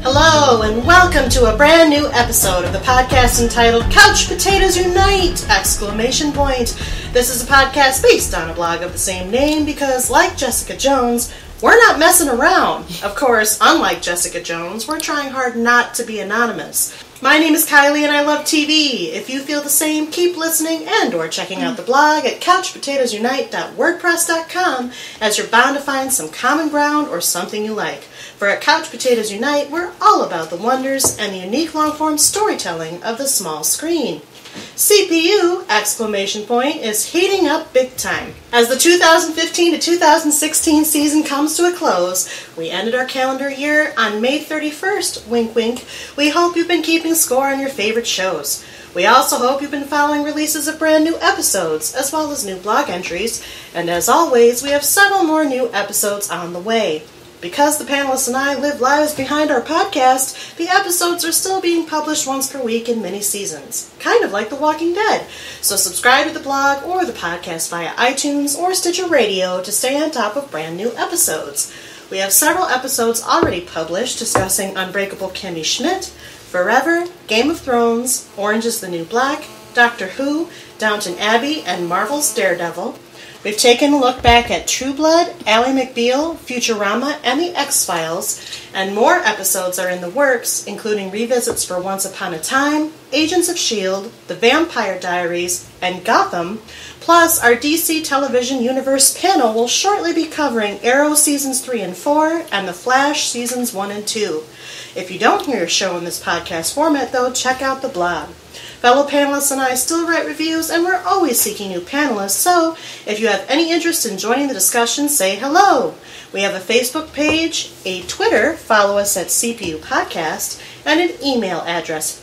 Hello, and welcome to a brand new episode of the podcast entitled Couch Potatoes Unite! Exclamation point. This is a podcast based on a blog of the same name because, like Jessica Jones, we're not messing around. Of course, unlike Jessica Jones, we're trying hard not to be anonymous. My name is Kylie and I love TV. If you feel the same, keep listening and or checking out the blog at couchpotatoesunite.wordpress.com as you're bound to find some common ground or something you like. For at Couch Potatoes Unite, we're all about the wonders and the unique long-form storytelling of the small screen. CPU, exclamation point, is heating up big time. As the 2015 to 2016 season comes to a close, we ended our calendar year on May 31st, wink wink. We hope you've been keeping score on your favorite shows. We also hope you've been following releases of brand new episodes, as well as new blog entries, and as always, we have several more new episodes on the way. Because the panelists and I live lives behind our podcast, the episodes are still being published once per week in mini seasons, kind of like The Walking Dead. So subscribe to the blog or the podcast via iTunes or Stitcher Radio to stay on top of brand new episodes. We have several episodes already published discussing Unbreakable Kimmy Schmidt, Forever, Game of Thrones, Orange is the New Black, Doctor Who, Downton Abbey, and Marvel's Daredevil. We've taken a look back at True Blood, Ally McBeal, Futurama, and The X-Files, and more episodes are in the works, including revisits for Once Upon a Time, Agents of S.H.I.E.L.D., The Vampire Diaries, and Gotham. Plus, our DC Television Universe panel will shortly be covering Arrow Seasons 3 and 4 and The Flash Seasons 1 and 2. If you don't hear a show in this podcast format, though, check out the blog. Fellow panelists and I still write reviews, and we're always seeking new panelists, so if you have any interest in joining the discussion, say hello. We have a Facebook page, a Twitter, follow us at CPU Podcast, and an email address,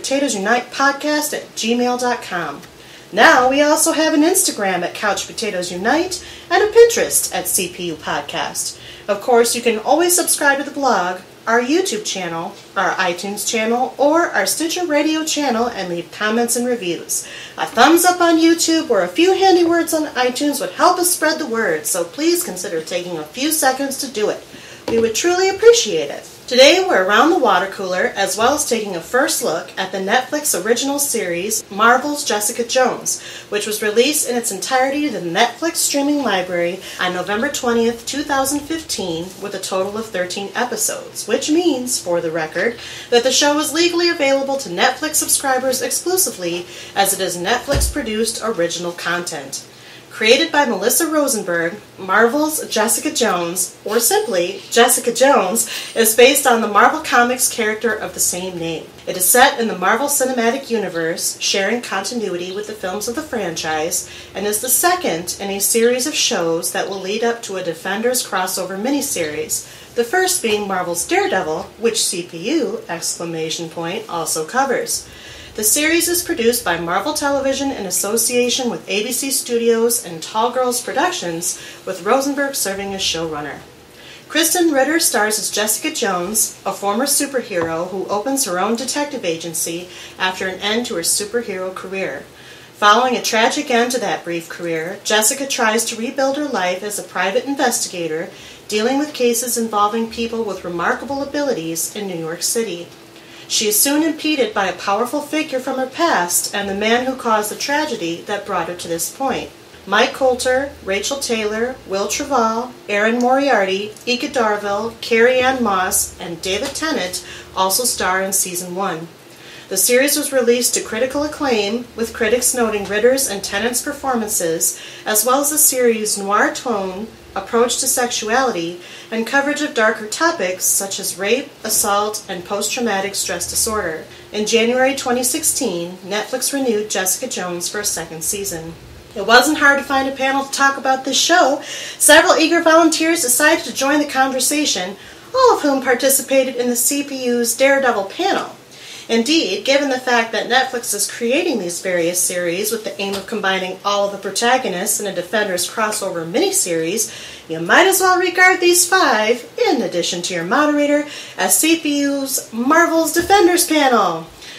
couchpotatoesunitepodcast@gmail.com. Now we also have an Instagram at Couch Potatoes Unite and a Pinterest at CPU Podcast. Of course, you can always subscribe to the blog, our YouTube channel, our iTunes channel, or our Stitcher Radio channel and leave comments and reviews. A thumbs up on YouTube or a few handy words on iTunes would help us spread the word, so please consider taking a few seconds to do it. We would truly appreciate it. Today we're around the water cooler as well as taking a first look at the Netflix original series Marvel's Jessica Jones, which was released in its entirety to the Netflix streaming library on November 20th, 2015 with a total of 13 episodes, which means, for the record, that the show is legally available to Netflix subscribers exclusively as it is Netflix-produced original content. Created by Melissa Rosenberg, Marvel's Jessica Jones, or simply Jessica Jones, is based on the Marvel Comics character of the same name. It is set in the Marvel Cinematic Universe, sharing continuity with the films of the franchise, and is the second in a series of shows that will lead up to a Defenders crossover miniseries, the first being Marvel's Daredevil, which CPU, exclamation point, also covers. The series is produced by Marvel Television in association with ABC Studios and Tall Girls Productions, with Rosenberg serving as showrunner. Kristen Ritter stars as Jessica Jones, a former superhero who opens her own detective agency after an end to her superhero career. Following a tragic end to that brief career, Jessica tries to rebuild her life as a private investigator, dealing with cases involving people with remarkable abilities in New York City. She is soon impeded by a powerful figure from her past and the man who caused the tragedy that brought her to this point. Mike Coulter, Rachel Taylor, Will Trevall, Erin Moriarty, Ika Darville, Carrie Ann Moss, and David Tennant also star in Season 1. The series was released to critical acclaim, with critics noting Ritter's and Tennant's performances, as well as the series' noir tone, approach to sexuality, and coverage of darker topics such as rape, assault, and post-traumatic stress disorder. In January 2016, Netflix renewed Jessica Jones for a second season. It wasn't hard to find a panel to talk about this show. Several eager volunteers decided to join the conversation, all of whom participated in the CPU's Daredevil panel. Indeed, given the fact that Netflix is creating these various series with the aim of combining all of the protagonists in a Defenders crossover miniseries, you might as well regard these 5, in addition to your moderator, as CPU's Marvel's Defenders panel.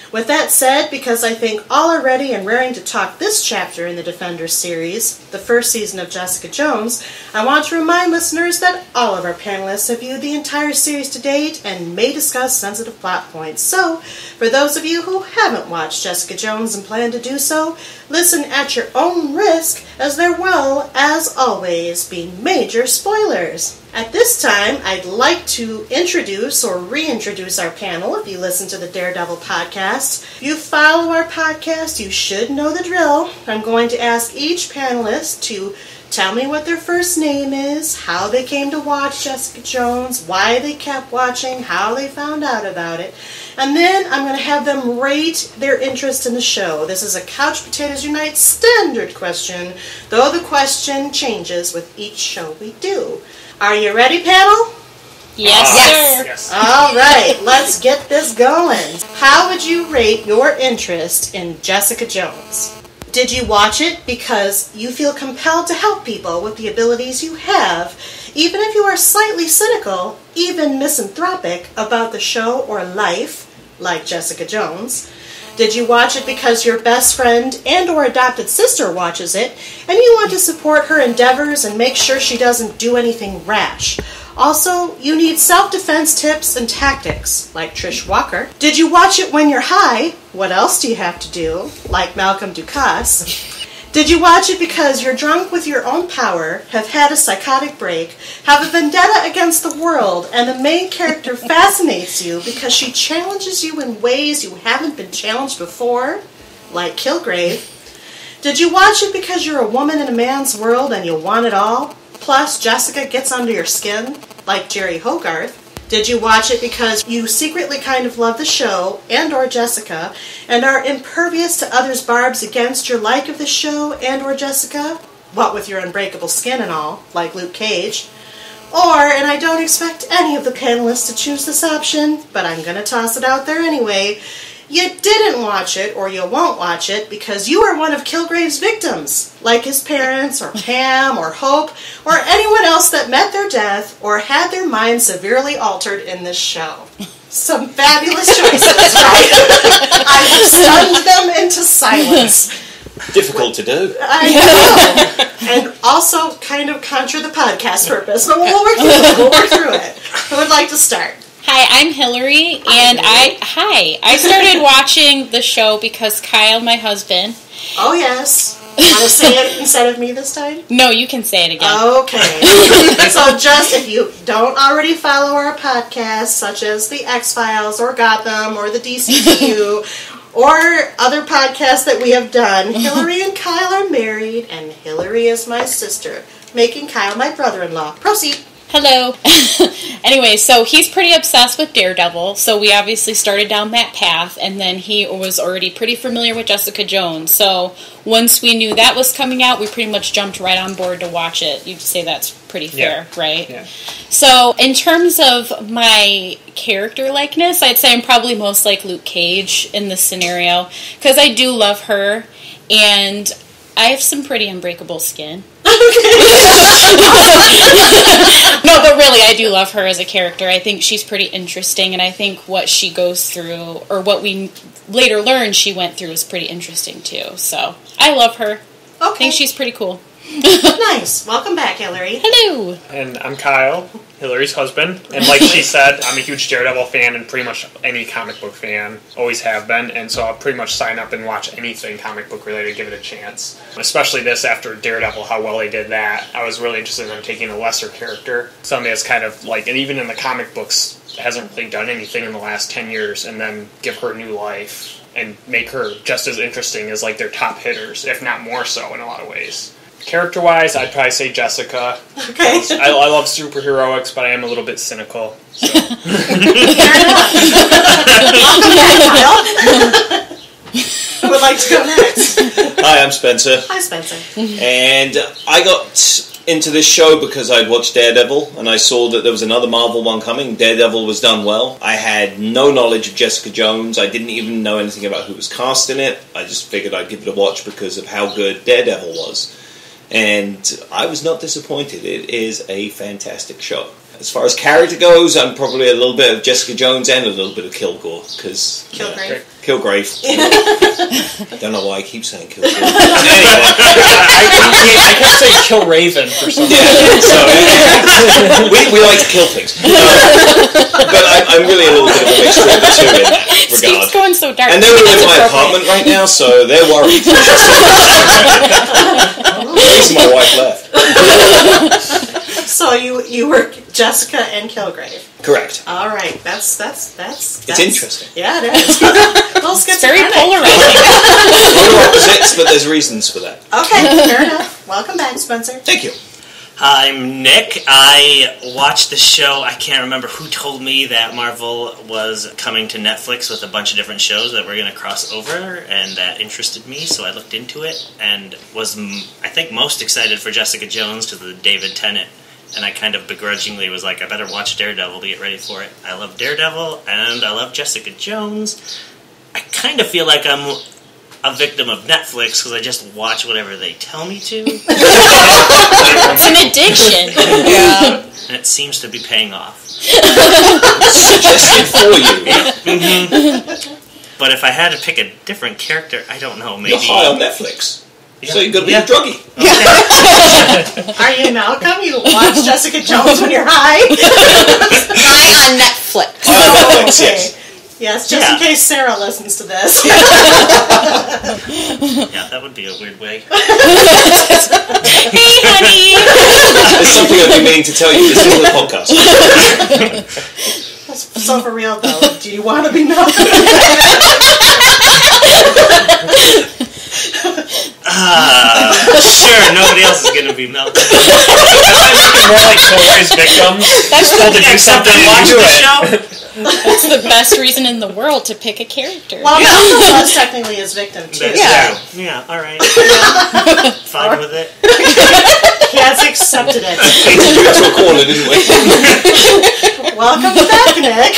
With that said, because I think all are ready and raring to talk this chapter in the Defenders series, the first season of Jessica Jones, I want to remind listeners that all of our panelists have viewed the entire series to date and may discuss sensitive plot points. So, for those of you who haven't watched Jessica Jones and plan to do so, listen at your own risk, as there will, as always, be major spoilers. At this time, I'd like to introduce or reintroduce our panel. If you listen to the Daredevil podcast, if you follow our podcast, you should know the drill. I'm going to ask each panelist to tell me what their first name is, how they came to watch Jessica Jones, why they kept watching, how they found out about it, and then I'm going to have them rate their interest in the show. This is a Couch Potatoes Unite standard question, though the question changes with each show we do. Are you ready, panel? Yes, sir. Yes. All right, let's get this going. How would you rate your interest in Jessica Jones? Did you watch it because you feel compelled to help people with the abilities you have, even if you are slightly cynical, even misanthropic about the show or life, like Jessica Jones? Did you watch it because your best friend and or adopted sister watches it, and you want to support her endeavors and make sure she doesn't do anything rash? Also, you need self-defense tips and tactics, like Trish Walker. Did you watch it when you're high? What else do you have to do? Like Malcolm Ducasse. Did you watch it because you're drunk with your own power, have had a psychotic break, have a vendetta against the world, and the main character fascinates you because she challenges you in ways you haven't been challenged before, like Kilgrave? Did you watch it because you're a woman in a man's world and you want it all? Plus, Jessica gets under your skin, like Jerry Hogarth. Did you watch it because you secretly kind of love the show and or Jessica and are impervious to others' barbs against your like of the show and or Jessica? What with your unbreakable skin and all, like Luke Cage? Or, and I don't expect any of the panelists to choose this option, but I'm going to toss it out there anyway, you didn't watch it, or you won't watch it, because you are one of Kilgrave's victims, like his parents, or Pam, or Hope, or anyone else that met their death, or had their mind severely altered in this show. Some fabulous choices, right? I have stunned them into silence. Difficult to do. I know. And also kind of contra the podcast purpose, but we'll work through it. Who would like to start? Hi, I'm Hilary, and I started watching the show because Kyle, my husband... Oh, yes. Want to say it instead of me this time? No, you can say it again. Okay. So just if you don't already follow our podcasts, such as The X-Files, or Gotham, or the DCU, or other podcasts that we have done, Hilary and Kyle are married, and Hilary is my sister, making Kyle my brother-in-law. Proceed. Hello. Anyway, so he's pretty obsessed with Daredevil, so we obviously started down that path, and then he was already pretty familiar with Jessica Jones. So once we knew that was coming out, we pretty much jumped right on board to watch it. You'd say that's pretty fair, right? Yeah. So in terms of my character likeness, I'd say I'm probably most like Luke Cage in this scenario, because I do love her, and I have some pretty unbreakable skin. No, but really, I do love her as a character. I think she's pretty interesting, and I think what she goes through, or what we later learned she went through, is pretty interesting, too. So, I love her. Okay. I think she's pretty cool. Nice. Welcome back, Hilary. Hello. And I'm Kyle, Hilary's husband. And like she said, I'm a huge Daredevil fan and pretty much any comic book fan. Always have been. And so I'll pretty much sign up and watch anything comic book related, give it a chance. Especially this after Daredevil, how well they did that. I was really interested in taking a lesser character. Somebody that's kind of like, and even in the comic books, hasn't really done anything in the last 10 years, and then give her new life and make her just as interesting as like their top hitters, if not more so in a lot of ways. Character-wise, I'd probably say Jessica. Okay. I love superheroics, but I am a little bit cynical. So. Fair enough. Welcome back, Kyle. Who would like to go next? Hi, I'm Spencer. Hi, Spencer. And I got into this show because I'd watched Daredevil, and I saw that there was another Marvel one coming. Daredevil was done well. I had no knowledge of Jessica Jones. I didn't even know anything about who was cast in it. I just figured I'd give it a watch because of how good Daredevil was. And I was not disappointed. It is a fantastic show. As far as character goes, I'm probably a little bit of Jessica Jones and a little bit of Kilgore, because... Kilgrave. Kilgrave. I don't know why I keep saying Kilgrave. Anyway. I kept saying kill Raven for some reason. Yeah, so we like to kill things. But I'm really a little bit of a mixture of the two in that regard. Steve's going so dark. And they're in my apartment right now, so they're worried. The reason my wife left. So you were Jessica and Kilgrave. Correct. All right, that's It's interesting. Yeah, it is. It's very polarizing. Polar opposites, but there's reasons for that. Okay, fair enough. Welcome back, Spencer. Thank you. I'm Nick. I watched the show. I can't remember who told me that Marvel was coming to Netflix with a bunch of different shows that were going to cross over, and that interested me, so I looked into it and was, I think, most excited for Jessica Jones because of the David Tennant. And I kind of begrudgingly was like, I better watch Daredevil to get ready for it. I love Daredevil, and I love Jessica Jones. I kind of feel like I'm a victim of Netflix because I just watch whatever they tell me to. It's an addiction. Yeah. And it seems to be paying off. Suggested for you. Mm-hmm. But if I had to pick a different character, I don't know, maybe... You're high on Netflix. Yeah. So you've got to be a druggie. Are you Malcolm? You watch Jessica Jones when you're high? High on Netflix. High on Netflix, Okay. yes. Yes, just in case Sarah listens to this. Yeah, that would be a weird way. Hey, honey. There's something I've been meaning to tell you. This is the podcast. So for real though, do you want to be Malcolm? Sure, nobody else is going to be Malcolm. That's more like Hillary's victims. That's Told to do Except something I and watched do the it. show. That's the best reason in the world to pick a character. Well, Malcolm was technically his victim too. That's Yeah. true. Yeah, alright. Fine with it. He has accepted it. Painted you into a corner, didn't we? Welcome back, Nick.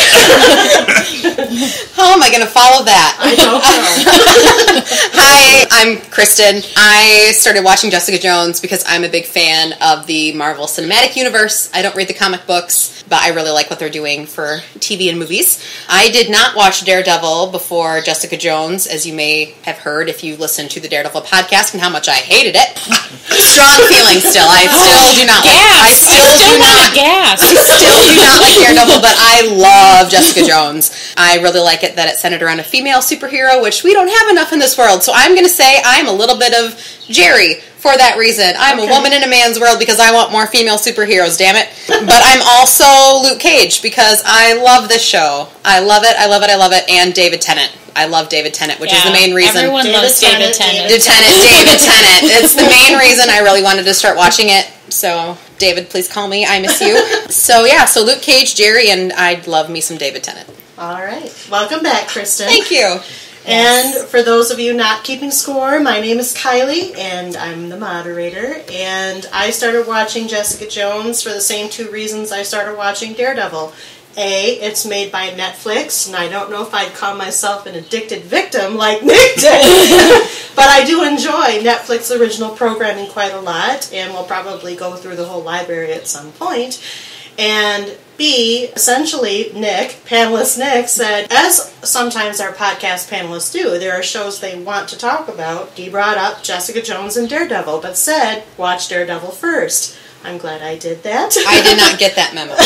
How am I going to follow that? I don't know. Hi, I'm Kristen. I started watching Jessica Jones because I'm a big fan of the Marvel Cinematic Universe. I don't read the comic books, but I really like what they're doing for TV and movies. I did not watch Daredevil before Jessica Jones, as you may have heard if you listened to the Daredevil podcast and how much I hated it. Strong feelings still. I still do not like I still do not like Daredevil, but I love Jessica Jones. I really like it that it's centered around a female superhero, which we don't have enough in this world. So I'm going to say I'm a little bit of Jerry for that reason. I'm a woman in a man's world because I want more female superheroes, damn it. But I'm also Luke Cage because I love this show. I love it, and David Tennant. I love David Tennant, which is the main reason. Everyone loves David Tennant. David Tennant. It's the main reason I really wanted to start watching it. So, David, please call me. I miss you. So Luke Cage, Jerry, and I'd love me some David Tennant. All right. Welcome back, Kristen. Thank you. And for those of you not keeping score, my name is Kylie, and I'm the moderator. And I started watching Jessica Jones for the same two reasons I started watching Daredevil. A, it's made by Netflix, and I don't know if I'd call myself an addicted victim like Nick did, but I do enjoy Netflix original programming quite a lot, and we'll probably go through the whole library at some point. And B, essentially, panelist Nick, said, as sometimes our podcast panelists do, there are shows they want to talk about. He brought up Jessica Jones and Daredevil, but said, watch Daredevil first. I'm glad I did that. I did not get that memo.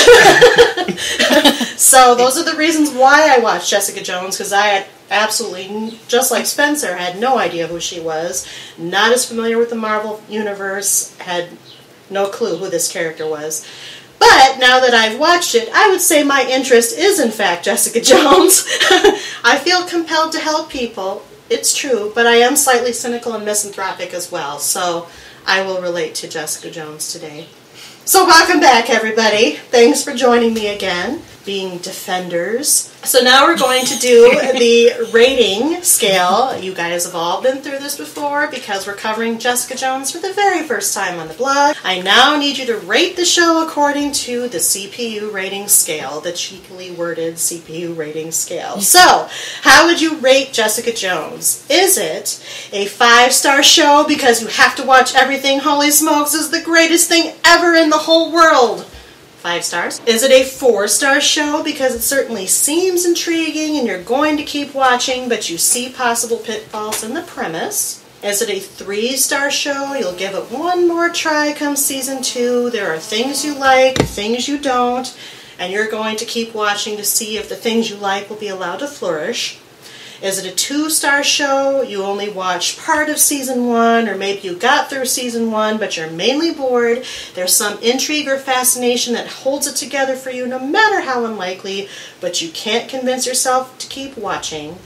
So those are the reasons why I watched Jessica Jones, because I had absolutely, just like Spencer, had no idea who she was, not as familiar with the Marvel Universe, had no clue who this character was. But now that I've watched it, I would say my interest is in fact Jessica Jones. I feel compelled to help people, it's true, but I am slightly cynical and misanthropic as well, so I will relate to Jessica Jones today. So welcome back, everybody. Thanks for joining me again, being defenders. So now we're going to do the rating scale. You guys have all been through this before because we're covering Jessica Jones for the very first time on the blog. I now need you to rate the show according to the CPU rating scale, the cheekily worded CPU rating scale. So, how would you rate Jessica Jones? Is it a 5-star show because you have to watch everything, holy smokes, is the greatest thing ever in the whole world? 5 stars. Is it a 4-star show? Because it certainly seems intriguing and you're going to keep watching, but you see possible pitfalls in the premise. Is it a 3-star show? You'll give it one more try come season 2. There are things you like, things you don't, and you're going to keep watching to see if the things you like will be allowed to flourish. Is it a 2-star show? You only watched part of season 1, or maybe you got through season 1, but you're mainly bored. There's some intrigue or fascination that holds it together for you, no matter how unlikely, but you can't convince yourself to keep watching.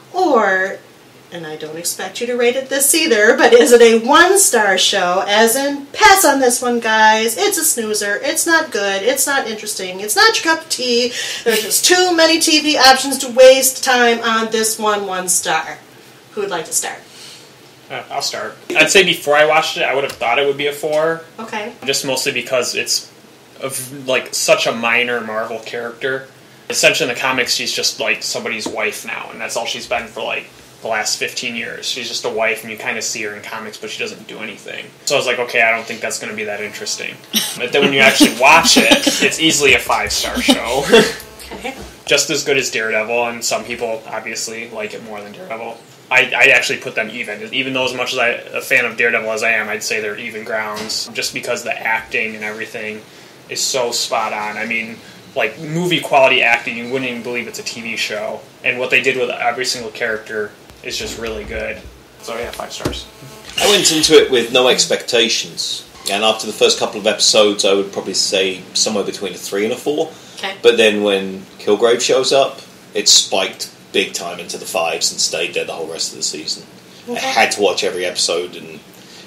Or, and I don't expect you to rate it this either, but is it a 1-star show? As in, pass on this one, guys. It's a snoozer. It's not good. It's not interesting. It's not your cup of tea. There's just too many TV options to waste time on this 1-star. Who would like to start? I'll start. I'd say before I watched it, I would have thought it would be a 4. Okay. Just mostly because it's like such a minor Marvel character. Essentially in the comics, she's just like somebody's wife now, and that's all she's been for like the last 15 years. She's just a wife, and you kind of see her in comics, but she doesn't do anything. So I was like, okay, I don't think that's going to be that interesting. But then when you actually watch it, it's easily a 5-star show. Okay. Just as good as Daredevil, and some people obviously like it more than Daredevil. I actually put them even though as much as I'm a fan of Daredevil as I am, I'd say they're even grounds, just because the acting and everything is so spot on. I mean, like movie quality acting, you wouldn't even believe it's a TV show. And what they did with every single character is just really good. So yeah, 5 stars. I went into it with no expectations, and after the first couple of episodes, I would probably say somewhere between a 3 and a 4. Okay. But then when Kilgrave shows up, it spiked big time into the 5s and stayed there the whole rest of the season. Okay. I had to watch every episode, and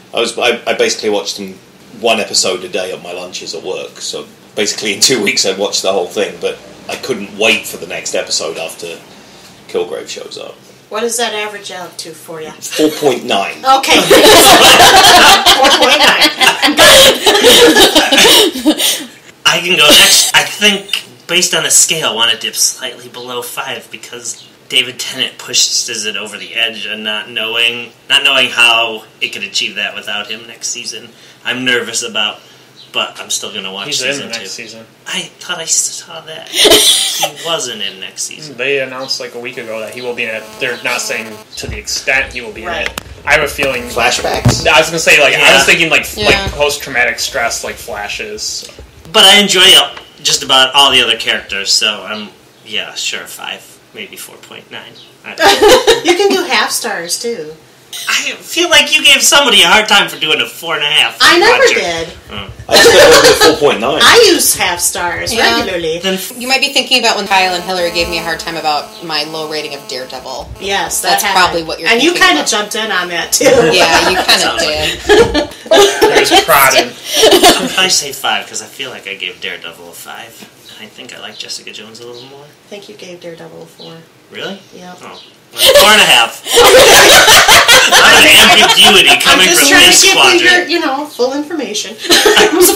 I basically watched them 1 episode a day at my lunches at work. So basically in 2 weeks I'd watched the whole thing, but I couldn't wait for the next episode after Kilgrave shows up. What does that average out to for you? 4.9. Okay. 4.9. I can go next. I think, based on the scale, I want to dip slightly below 5 because David Tennant pushes it over the edge, and not knowing how it could achieve that without him next season. I'm nervous about, but I'm still going to watch He's season in 2. next season. I thought I saw that. He wasn't in next season. They announced like a week ago that he will be in it. They're not saying to the extent he will be Right. in it. I have a feeling Flashbacks? I was going to say I was thinking like Yeah. post-traumatic stress, like flashes. But I enjoy just about all the other characters, so I'm, yeah, sure, 5, maybe 4.9. You can do half stars, too. I feel like you gave somebody a hard time for doing a 4.5. I never did. I just got over 4.9. I use half stars Yeah. regularly. Then You might be thinking about when Kyle and Hilary gave me a hard time about my low rating of Daredevil. Yes, That's happened. probably what you're And you thinking kind of about. jumped in on that, too. Yeah, you kind of did. There's prodding. I'll probably say 5 because I feel like I gave Daredevil a 5. I think I like Jessica Jones a little more. I think you gave Daredevil a 4. Really? Yeah. Oh. 4.5. An ambiguity I'm coming just from trying this to give quadrant. you your, full information. It was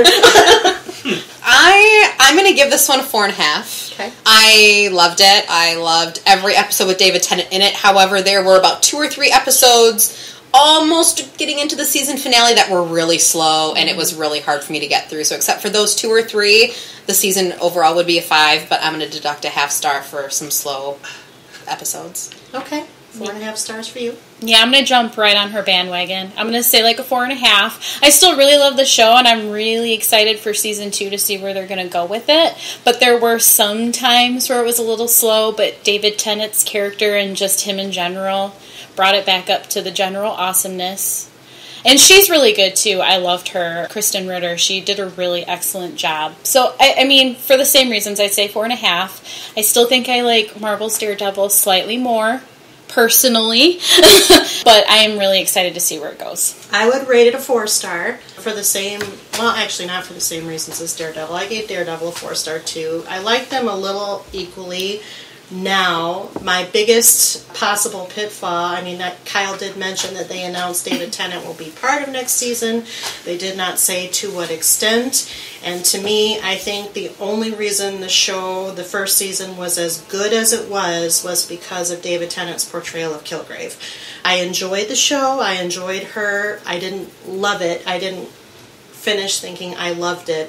a 4. I'm going to give this one a 4.5. Okay. I loved it. I loved every episode with David Tennant in it. However, there were about 2 or 3 episodes almost getting into the season finale that were really slow, and it was really hard for me to get through. So except for those 2 or 3, the season overall would be a 5, but I'm going to deduct a half star for some slow episodes. Okay. 4.5 stars for you. Yeah, I'm going to jump right on her bandwagon. I'm going to say like a 4.5. I still really love the show, and I'm really excited for season 2 to see where they're going to go with it. But there were some times where it was a little slow, but David Tennant's character and just him in general brought it back up to the general awesomeness. And she's really good, too. I loved her. Kristen Ritter, she did a really excellent job. So, I mean, for the same reasons, I'd say 4.5. I still think I like Marvel's Daredevil slightly more, personally. But I am really excited to see where it goes. I would rate it a 4-star for the same, well, actually not for the same reasons as Daredevil. I gave Daredevil a 4-star, too. I like them a little equally. Now, my biggest possible pitfall, I mean, that Kyle did mention that they announced David Tennant will be part of next season. They did not say to what extent. And to me, I think the only reason the show, the first season, was as good as it was because of David Tennant's portrayal of Kilgrave. I enjoyed the show. I enjoyed her. I didn't love it. I didn't finish thinking I loved it.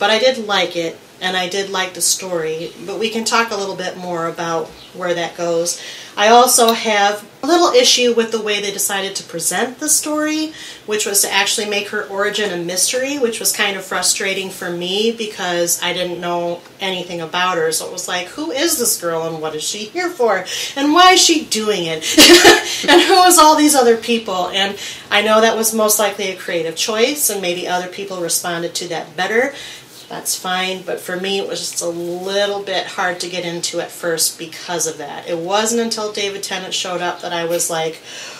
But I did like it, and I did like the story. But we can talk a little bit more about where that goes. I also have a little issue with the way they decided to present the story, which was to actually make her origin a mystery, which was kind of frustrating for me because I didn't know anything about her. So it was like, who is this girl and what is she here for? And why is she doing it? And who is all these other people? And I know that was most likely a creative choice, and maybe other people responded to that better. That's fine, but for me it was just a little bit hard to get into at first because of that. It wasn't until David Tennant showed up that I was like,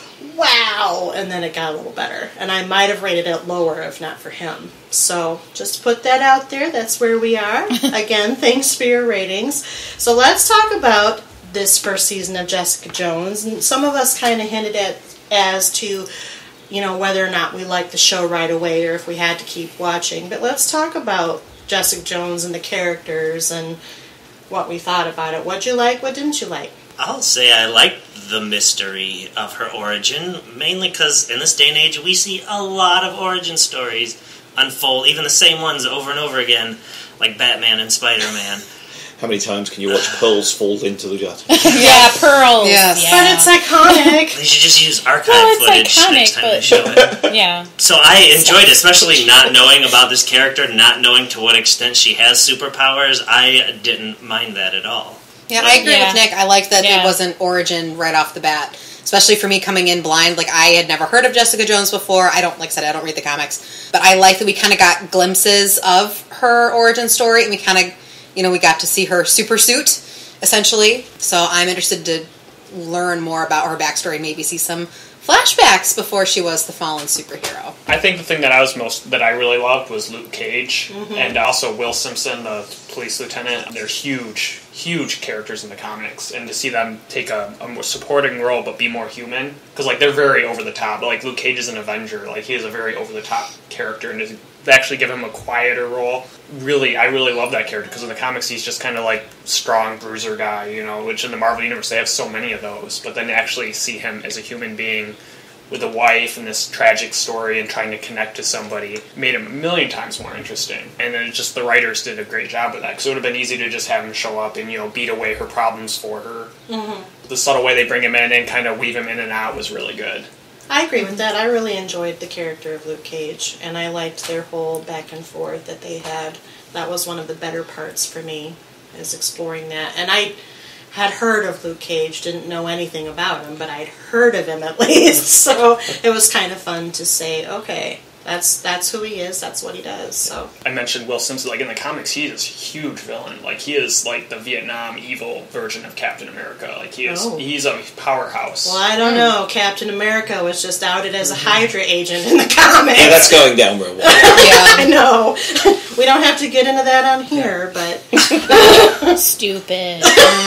wow, and then it got a little better. And I might have rated it lower if not for him. So just to put that out there, that's where we are. Again, thanks for your ratings. So let's talk about this first season of Jessica Jones. And some of us kind of hinted at as to, whether or not we liked the show right away or if we had to keep watching. But let's talk about Jessica Jones and the characters and what we thought about it. What'd you like? What didn't you like? I'll say I liked the mystery of her origin, mainly because in this day and age we see a lot of origin stories unfold, even the same ones over and over again, like Batman and Spider-Man. How many times can you watch pearls fall into the gutter? Yeah, pearls. Yes. Yeah. But it's iconic. They should just use archive Well, it's footage iconic, next time but- they show it. Yeah. So I enjoyed it, especially not knowing about this character, not knowing to what extent she has superpowers. I didn't mind that at all. Yeah, I agree Yeah. with Nick. I like that Yeah. it wasn't origin right off the bat. Especially for me coming in blind. Like, I had never heard of Jessica Jones before. I don't read the comics. But I like that we kind of got glimpses of her origin story. And we kind of, we got to see her super suit, essentially. So I'm interested to learn more about her backstory and maybe see some flashbacks before she was the fallen superhero. I think the thing that I really loved was Luke Cage, and also Will Simpson, the police lieutenant. They're huge characters in the comics, and to see them take a more supporting role but be more human, because they're very over the top. Like Luke Cage is an Avenger, he is a very over the top character, and to actually give him a quieter role, I really love that character, because in the comics he's just kind of strong bruiser guy, which in the Marvel Universe they have so many of those, but then to actually see him as a human being with a wife and this tragic story and trying to connect to somebody made him a million times more interesting. And then just the writers did a great job with that, because it would have been easy to just have him show up and beat away her problems for her. The subtle way they bring him in and kind of weave him in and out was really good. I agree with that. I really enjoyed the character of Luke Cage, and I liked their whole back and forth that they had. That was one of the better parts for me, is exploring that. And I had heard of Luke Cage, didn't know anything about him, but I'd heard of him at least. So it was kind of fun to say, okay, that's who he is, that's what he does. So I mentioned Will Simpson. In the comics, he is a huge villain. He is the Vietnam evil version of Captain America. He's a powerhouse. well, I don't know. Captain America was just outed as a Hydra agent in the comics. Yeah, that's going down real well. I know. We don't have to get into that on here, but Stupid.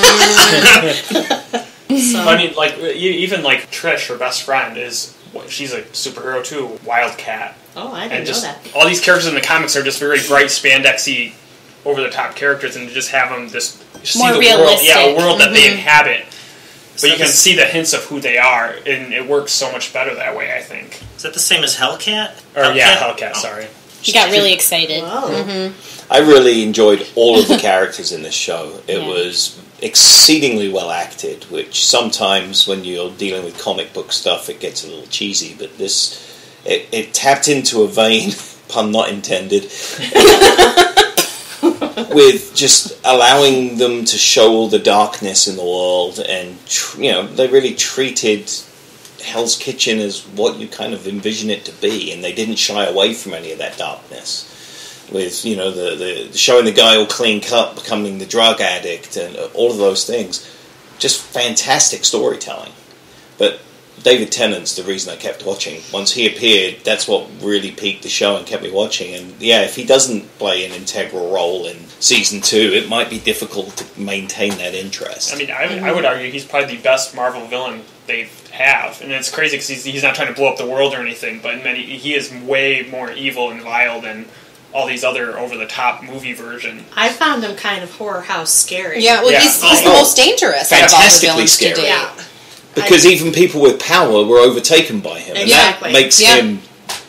so. I mean, even Trish, her best friend, she's a superhero too, Wildcat. Oh, I And didn't know just that. all these characters in the comics are just very bright, spandexy, over the top characters, and to just have them just see More the realistic. world, a world that they inhabit. But So you can this- see the hints of who they are, and it works so much better that way, I think. Is that the same as Hellcat? Hellcat, Oh. sorry. He got really excited. Whoa. I really enjoyed all of the characters in this show. It Yeah. was exceedingly well acted, which sometimes when you're dealing with comic book stuff it gets a little cheesy, but it tapped into a vein, pun not intended, with just allowing them to show all the darkness in the world, and they really treated Hell's Kitchen as what you kind of envision it to be, and they didn't shy away from any of that darkness. With the showing the guy all clean cut becoming the drug addict and all of those things, just fantastic storytelling. But David Tennant's the reason I kept watching. Once he appeared, that's what really piqued the show and kept me watching. And yeah, if he doesn't play an integral role in season 2, it might be difficult to maintain that interest. I mean, I would argue he's probably the best Marvel villain they have, and it's crazy because he's not trying to blow up the world or anything, but he is way more evil and vile than all these other over-the-top movie versions. I found him kind of horror house scary. Yeah, well, Yeah. he's the most dangerous out of all the Fantastically villains to scary. date. Yeah. Because even people with power were overtaken by him, Exactly. and that makes Yeah. him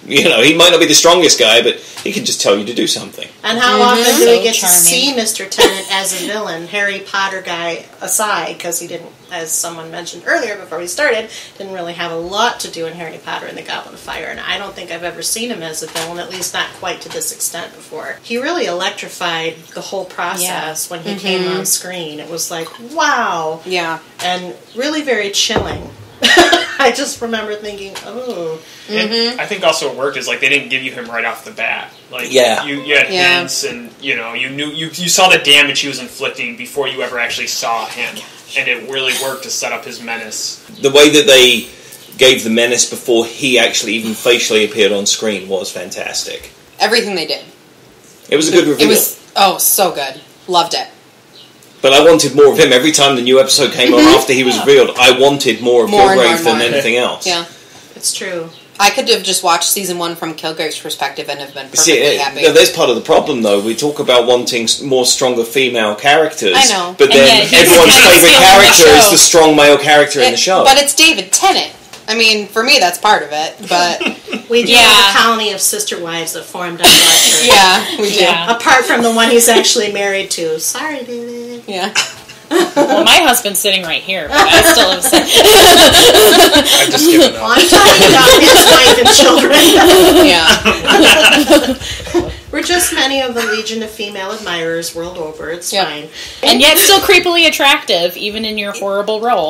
You know, he might not be the strongest guy, but he can just tell you to do something. And how often do So we get charming. to see Mr. Tennant as a villain, Harry Potter guy aside, because he didn't, as someone mentioned earlier before we started, didn't really have a lot to do in Harry Potter and the Goblet of Fire, and I don't think I've ever seen him as a villain, at least not quite to this extent before. He really electrified the whole process when he came on screen. It was like, wow. Yeah. And really very chilling. I just remember thinking, oh. And I think also what worked is like they didn't give you him right off the bat. Like you had hints, and you knew you saw the damage he was inflicting before you ever actually saw him, and it really worked to set up his menace. The way that they gave the menace before he actually even facially appeared on screen was fantastic. Everything they did. It was a good reveal. It was so good. Loved it. But I wanted more of him. Every time the new episode came on after he was revealed, I wanted more of Kilgrave than anything else. Yeah. It's true. I could have just watched season 1 from Kilgrave's perspective and have been perfectly happy. There's part of the problem, though. We talk about wanting more stronger female characters. I know. But then everyone's favourite character is the strong male character in the show. But it's David Tennant. I mean, for me, that's part of it. But We do have a colony of sister wives that formed on Archer. yeah, we do. Yeah. Apart from the one he's actually married to. Sorry, David. Yeah. Well, my husband's sitting right here, but I still have said. I've just given Well, up. I'm talking about his wife and children. Yeah. We're just many of the legion of female admirers world over. It's fine. And yet still creepily attractive, even in your horrible role.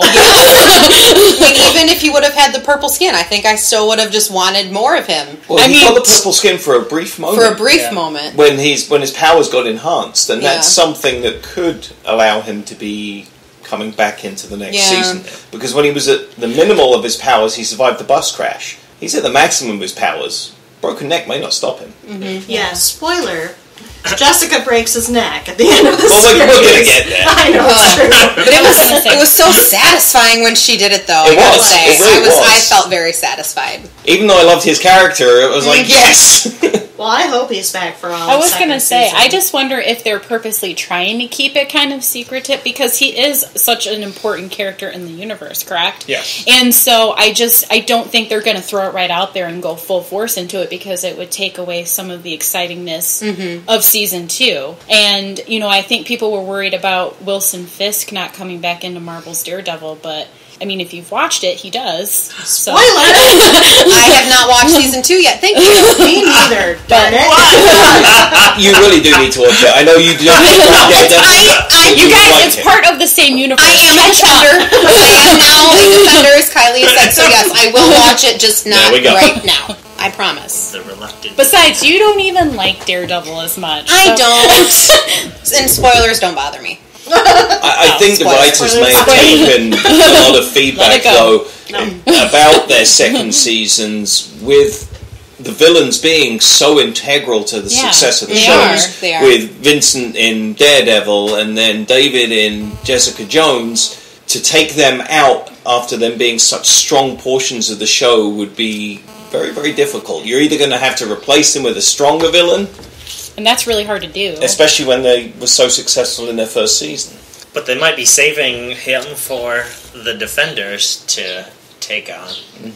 I mean, even if he would have had the purple skin, I think I still would have just wanted more of him. Well, he got the purple skin for a brief moment. For a brief moment. When his powers got enhanced, and that's something that could allow him to be coming back into the next season. Because when he was at the minimal of his powers, he survived the bus crash. He's at the maximum of his powers. Broken neck may not stop him. Yeah, spoiler. Jessica breaks his neck at the end of the series. We're going to get there. I know, it's true. But it was so satisfying when she did it, though. It I gotta was. say. It really was. I felt very satisfied. Even though I loved his character, it was like, yes! Well, I hope he's back for all I was going to say, I just wonder if they're purposely trying to keep it kind of secretive, because he is such an important character in the universe, correct? Yes. And so I don't think they're going to throw it right out there and go full force into it, because it would take away some of the excitingness of season 2. And, I think people were worried about Wilson Fisk not coming back into Marvel's Daredevil, but I mean, if you've watched it, he does. So. Spoiler! I have not watched season 2 yet. Thank you. Me neither. Darn it. You really do need to watch it. I know you do. You guys, it's part of the same universe. I am a defender. I am now a defender, as Kylie said. So yes, I will watch it, just not right now. I promise. The reluctant. Besides, you don't even like Daredevil as much. I don't. And spoilers don't bother me. I think the writers may have taken a lot of feedback, though, about their second seasons with the villains being so integral to the success of the shows. They are. With Vincent in Daredevil and then David in Jessica Jones, to take them out after them being such strong portions of the show would be very, very difficult. You're either going to have to replace them with a stronger villain, and that's really hard to do. especially when they were so successful in their first season. But they might be saving him for the Defenders to take on.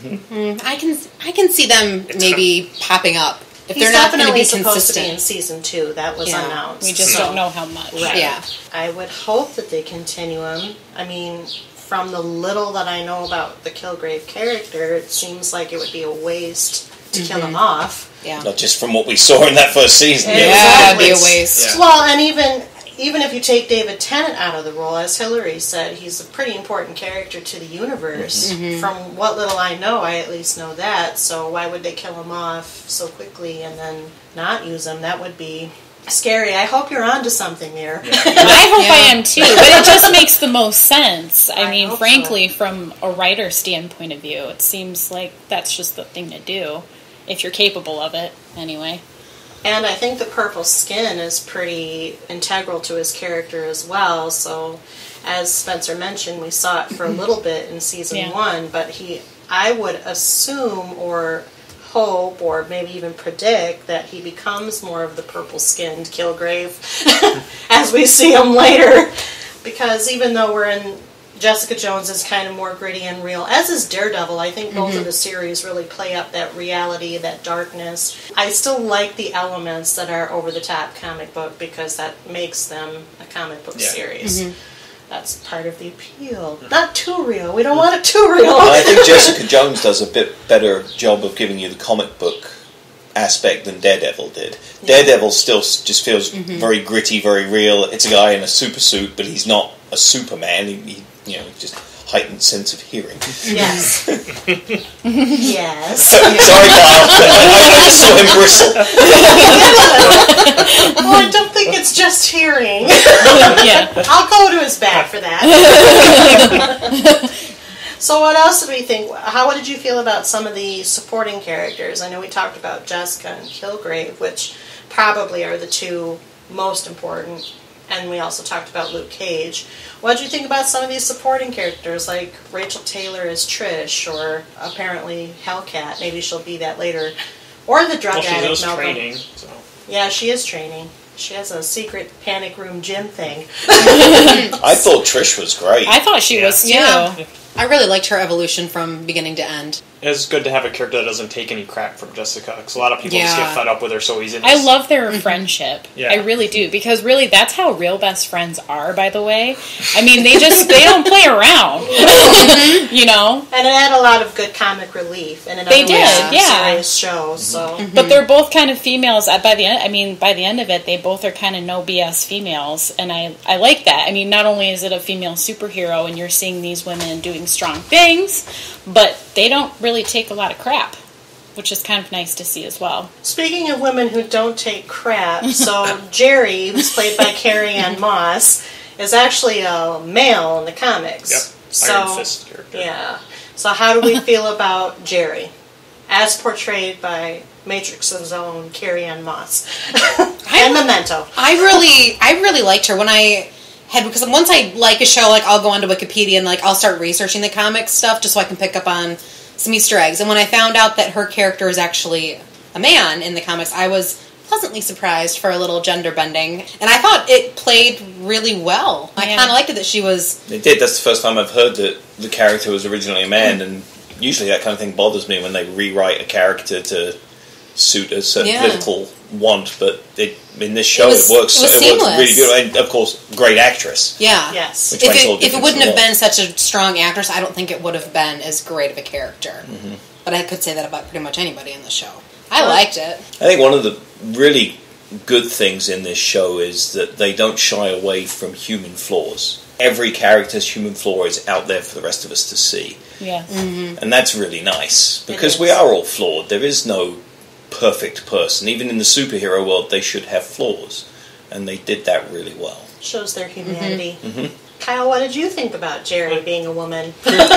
I can see them maybe popping up. If He's they're not going to definitely be supposed to be in consistent. season 2. That was announced. We just don't know how much. Right. Yeah. I would hope that they continue him. I mean, from the little that I know about the Kilgrave character, it seems like it would be a waste to kill him off. Yeah. Not just from what we saw in that first season. Yeah, it'd be a waste. Yeah. Well, and even if you take David Tennant out of the role, as Hilary said, he's a pretty important character to the universe. From what little I know, I at least know that. So why would they kill him off so quickly and then not use him? That would be scary. I hope you're onto something there. I hope I am too, but it just makes the most sense. I mean, hope frankly, from a writer standpoint of view, it seems like that's just the thing to do, if you're capable of it, anyway. And I think the purple skin is pretty integral to his character as well. So, as Spencer mentioned, we saw it for a little bit in season 1, but I would assume or hope or maybe even predict that he becomes more of the purple-skinned Kilgrave as we see him later. Because even though we're in Jessica Jones is kind of more gritty and real, as is Daredevil. I think both of the series really play up that reality, that darkness. I still like the elements that are over-the-top comic book because that makes them a comic book series. That's part of the appeal. Not too real. We don't want it too real. I think Jessica Jones does a bit better job of giving you the comic book aspect than Daredevil did. Daredevil still just feels very gritty, very real. It's a guy in a super suit, but he's not a Superman. He just heightened sense of hearing. Yes. Yes. Sorry, Kyle. I just saw him bristle. Well, I don't think it's just hearing. Yeah. I'll go to his back for that. So what else did we think? How did you feel about some of the supporting characters? I know we talked about Jessica and Kilgrave, which probably are the two most important. And we also talked about Luke Cage. What did you think about some of these supporting characters, like Rachel Taylor as Trish, or apparently Hellcat? Maybe she'll be that later. Or the drug addict she Malcolm. training. So. Yeah, she is training. She has a secret panic room gym thing. I thought Trish was great. I thought she was too. Yeah. I really liked her evolution from beginning to end. It's good to have a character that doesn't take any crap from Jessica, because a lot of people just Yeah. get fed up with her so easy. I love their friendship. Yeah. I really do, because really that's how real best friends are, by the way. I mean, they don't play around. You know? And it had a lot of good comic relief in an They did, yeah. serious show. So But they're both kind of females. By the end of it, they both are kind of no BS females, and I like that. I mean, not only is it a female superhero, and you're seeing these women doing strong things, but they don't really take a lot of crap, which is kind of nice to see as well. speaking of women who don't take crap, so Jerry, who's played by Carrie Ann Moss, is actually a male in the comics. Yep. So Iron Fist character. yeah. So how do we feel about Jerry, as portrayed by Matrix's own Carrie Ann Moss and Memento? I really liked her because once I like a show, like I'll go onto Wikipedia and like I'll start researching the comics stuff just so I can pick up on some Easter eggs. And when I found out that her character is actually a man in the comics, I was pleasantly surprised for a little gender bending. And I thought it played really well. I kind of liked it that she was... It did. That's the first time I've heard that the character was originally a man, and usually that kind of thing bothers me when they rewrite a character to suit a certain political want, but in this show it works really good. And of course, great actress. Yeah. Yes. If it wouldn't have been such a strong actress, I don't think it would have been as great of a character. But I could say that about pretty much anybody in the show. I liked it. I think one of the really good things in this show is that they don't shy away from human flaws. Every character's human flaw is out there for the rest of us to see. Yeah. And that's really nice, because we are all flawed. There is no perfect person. Even in the superhero world, they should have flaws. And they did that really well. Shows their humanity. Kyle, what did you think about Jerry being a woman?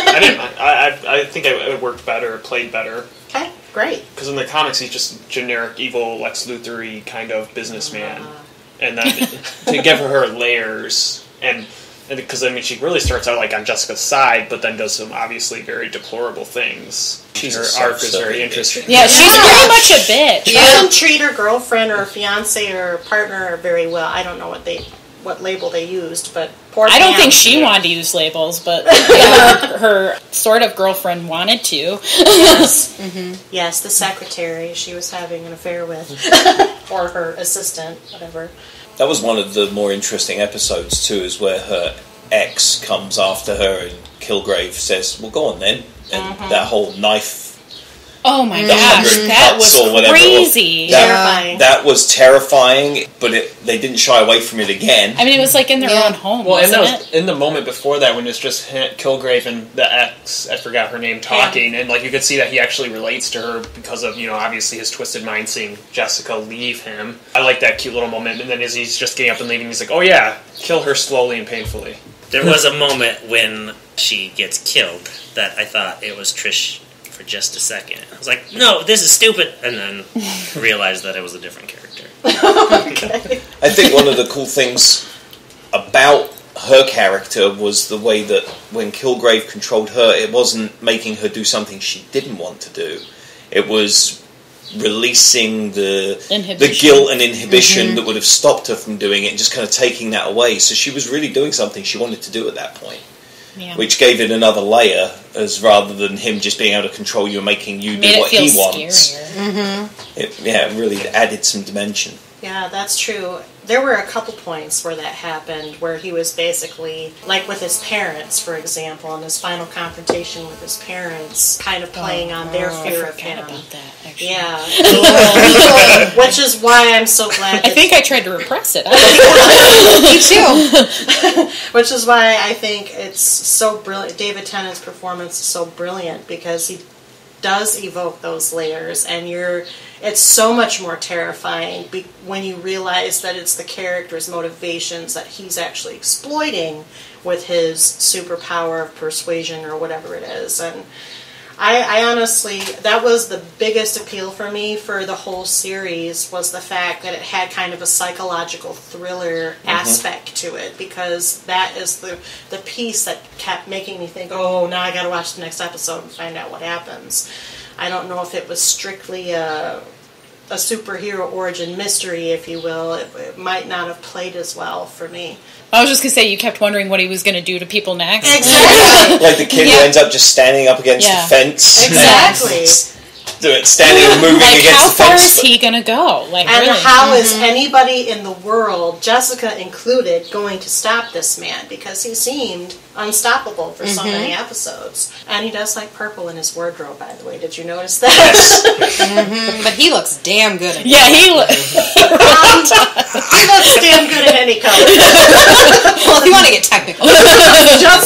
I think it worked better, it played better. Okay, great. Because in the comics, he's just generic, evil, Lex Luthor-y kind of businessman. And then to give her layers, and because, I mean, she really starts out like on Jessica's side, but then does some obviously very deplorable things. Her arc is very interesting. Yeah, she's very much a bitch. She doesn't treat her girlfriend or fiance or partner very well. I don't know what label they used, but poor I don't Pam. think she wanted to use labels, but her sort of girlfriend wanted to. Yes. Yes, the secretary she was having an affair with. Or her assistant, whatever. That was one of the more interesting episodes too, is where her ex comes after her and Kilgrave says, well, go on then. And that whole knife... Oh my gosh, that was crazy. Terrifying. That was terrifying, but they didn't shy away from it again. I mean, it was like in their own home, Well, and wasn't that was in the moment before that when it's just Kilgrave and the ex, I forgot her name, talking, and like you could see that he actually relates to her because of, obviously his twisted mind seeing Jessica leave him. I like that cute little moment, and then as he's just getting up and leaving, he's like, oh yeah, kill her slowly and painfully. There was a moment when she gets killed that I thought it was Trish for just a second. I was like, no, this is stupid, and then realized that it was a different character. I think one of the cool things about her character was the way that when Kilgrave controlled her, it wasn't making her do something she didn't want to do. It was releasing the guilt and inhibition that would have stopped her from doing it, and just kind of taking that away. So she was really doing something she wanted to do at that point. Yeah. which gave it another layer, as rather than him just being able to control you and making you do what he wants. It really added some dimension. Yeah, that's true. There were a couple points where that happened, where he was basically, like with his parents, for example, in his final confrontation with his parents, kind of playing on their fear of him. About that, actually. Yeah. Which is why I'm so glad. I think I tried to repress it. Me too. Which is why I think it's so brilliant. David Tennant's performance is so brilliant, because he does evoke those layers, and it's so much more terrifying when you realize that it's the character's motivations that he's actually exploiting with his superpower of persuasion or whatever it is. And I honestly, that was the biggest appeal for me for the whole series, was the fact that it had kind of a psychological thriller aspect to it, because that is the piece that kept making me think, oh, now I gotta watch the next episode and find out what happens. I don't know if it was strictly a superhero origin mystery, if you will. It might not have played as well for me. I was just going to say, you kept wondering what he was going to do to people next. Exactly. Like the kid who ends up just standing up against the fence. Exactly. Standing and moving like, against the fence. How far is he going to go? Like, and really? how is anybody in the world, Jessica included, going to stop this man? Because he seemed unstoppable for so many episodes. And he does like purple in his wardrobe, by the way. Did you notice that? Yes. But he looks damn good in it. Yeah, he he looks damn good in any color. Well, if you want to get technical. Just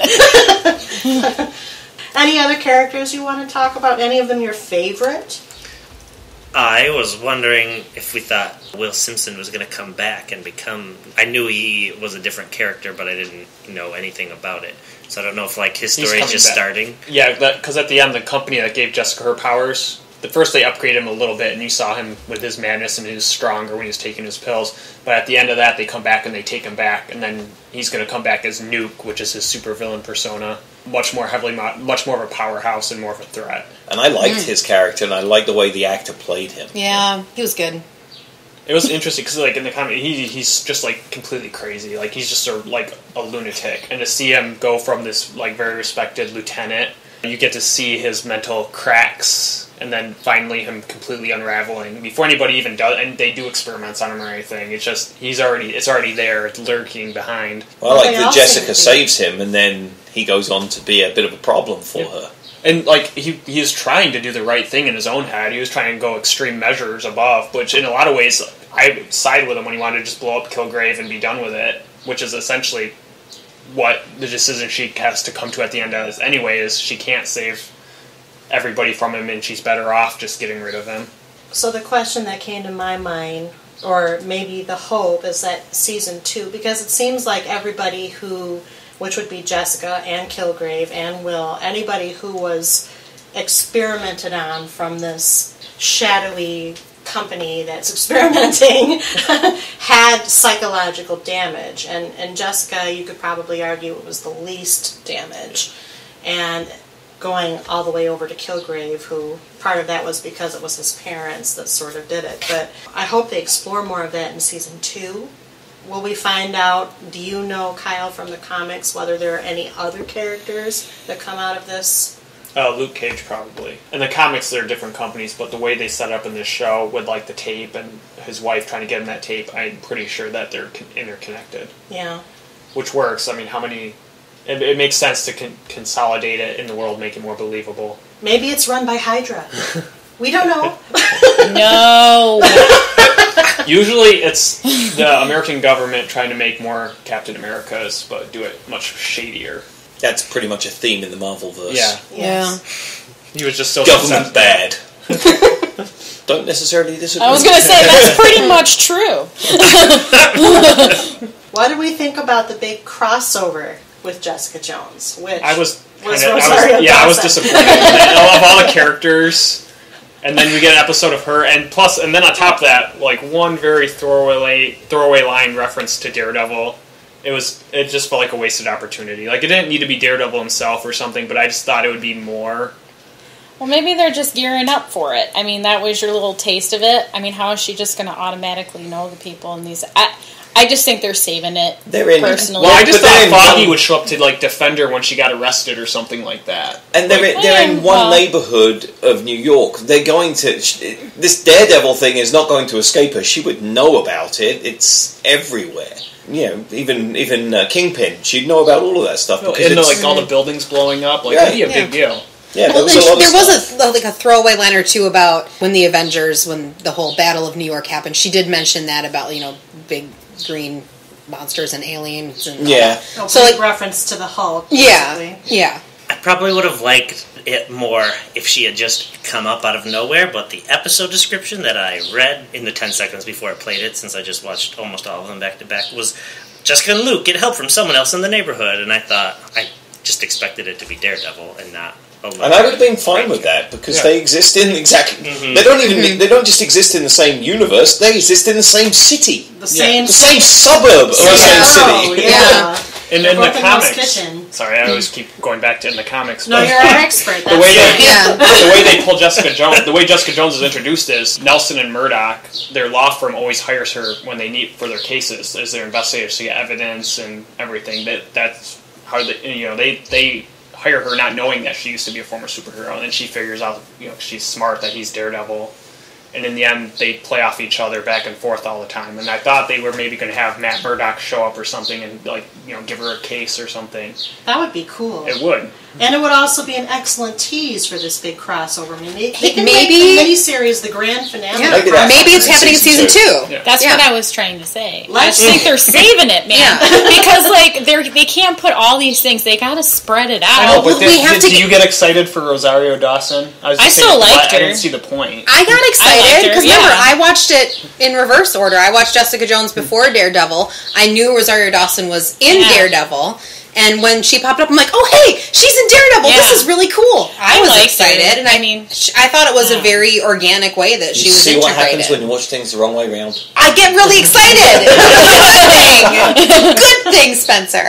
saying. Any other characters you want to talk about? Any of them your favorite? I was wondering if we thought Will Simpson was going to come back and become... I knew he was a different character, but I didn't know anything about it. So I don't know if his story is just starting. Yeah, because at the end, the company that gave Jessica her powers, the first they upgraded him a little bit, and you saw him with his madness, and he was stronger when he was taking his pills. But at the end of that, they come back and they take him back, and then he's going to come back as Nuke, which is his supervillain persona. Much more of a powerhouse and more of a threat. And I liked his character, and I liked the way the actor played him. Yeah, he was good. It was interesting because, like, in the comic, he's just like completely crazy. Like, he's just a lunatic, and to see him go from this like very respected lieutenant, you get to see his mental cracks, and then finally him completely unraveling before anybody even does. And they do experiments on him or anything. It's just it's already there, it's lurking behind. Well, I like that Jessica saves him, and then he goes on to be a bit of a problem for her. And, like, he was trying to do the right thing in his own head. He was trying to go extreme measures above, which in a lot of ways, I would side with him when he wanted to just blow up Kilgrave and be done with it, which is essentially what the decision she has to come to at the end of anyway, is she can't save everybody from him, and she's better off just getting rid of him. So the question that came to my mind, or maybe the hope, is that season 2, because it seems like everybody who... which would be Jessica and Kilgrave and Will, anybody who was experimented on from this shadowy company that's experimenting had psychological damage. And Jessica, you could probably argue it was the least damage. And going all the way over to Kilgrave, who part of that was because it was his parents that sort of did it. But I hope they explore more of that in season 2. Will we find out, do you know, Kyle, from the comics, whether there are any other characters that come out of this? Luke Cage, probably. In the comics, they're different companies, but the way they set up in this show with, like, the tape and his wife trying to get him that tape, I'm pretty sure that they're interconnected. Yeah. Which works. I mean, how many... It makes sense to consolidate it in the world, make it more believable. Maybe it's run by Hydra. We don't know. No. Usually it's the American government trying to make more Captain Americas, but do it much shadier. That's pretty much a theme in the Marvel-verse. Yeah. Yes. He was just so... Government bad. Don't necessarily disagree. I was going to say, that's pretty much true. What do we think about the big crossover with Jessica Jones? Which I was disappointed. Of all the characters... And then we get an episode of her, and then on top of that, like one very throwaway line reference to Daredevil. It just felt like a wasted opportunity. Like, it didn't need to be Daredevil himself or something, but I just thought it would be more. Well, maybe they're just gearing up for it. I mean, that was your little taste of it. I mean, how is she just going to automatically know the people in these? I just think they're saving it. They're in. Personally. Well, I just But they're thought in Foggy one- would show up to like defend her when she got arrested or something like that. And they're in one neighborhood of New York. They're going to... This Daredevil thing is not going to escape her. She would know about it. It's everywhere. You know, even Kingpin, she'd know about all of that stuff. Because And it's, like all the buildings blowing up, like Yeah. that'd be a big deal. yeah, Well, there was a lot of there stuff. was a throwaway line or two about when the Avengers, when the whole Battle of New York happened. She did mention that about big green monsters and aliens and all Yeah. that. So like reference to the Hulk. Yeah, basically. yeah. I probably would have liked it more if she had just come up out of nowhere, but the episode description that I read in the 10 seconds before I played it, since I just watched almost all of them back to back, was Jessica and Luke get help from someone else in the neighborhood, and I thought, I just expected it to be Daredevil and not alone. And I would have been fine with that because they exist in exactly. Mhm. They don't even. They don't just exist in the same universe. They exist in the same city, The same suburb of the same Oh, city. yeah. And They're in the both in Hell's comics, Kitchen. sorry, I always keep going back to in the comics. No, but, you're an expert. the way That's they Yeah. the way they pull Jessica Jones, the way Jessica Jones is introduced is Nelson and Murdoch. Their law firm always hires her when they need for their cases as their investigators to get evidence and everything. That's how they hire her not knowing that she used to be a former superhero, and then she figures out she's smart that he's Daredevil. And in the end, they play off each other back and forth all the time. And I thought they were maybe going to have Matt Murdock show up or something and give her a case or something. That would be cool. It would. And it would also be an excellent tease for this big crossover. I mean, they can Maybe- make the miniseries the grand finale. Yeah. Maybe that's Maybe it's happening happening in in season season 2. Yeah. That's Yeah. what I was trying to say. I Let's- just think they're saving it, man. Yeah. Because they can't put all these things. They gotta spread it I out. know, well, but we have to do you get excited for Rosario Dawson? I just still thinking, liked I her. didn't see the point. I got I liked excited her, because yeah. remember, I watched it in reverse order. I watched Jessica Jones before Daredevil. I knew Rosario Dawson was in Yeah. Daredevil. And when she popped up, I'm like, oh, hey, she's in Daredevil. Yeah. This is really cool. I was liked excited. her. And I mean, I thought it was yeah. a very organic way that she You was see what integrated. happens when you watch things the wrong way round. I get really excited. It's a good thing, Spencer.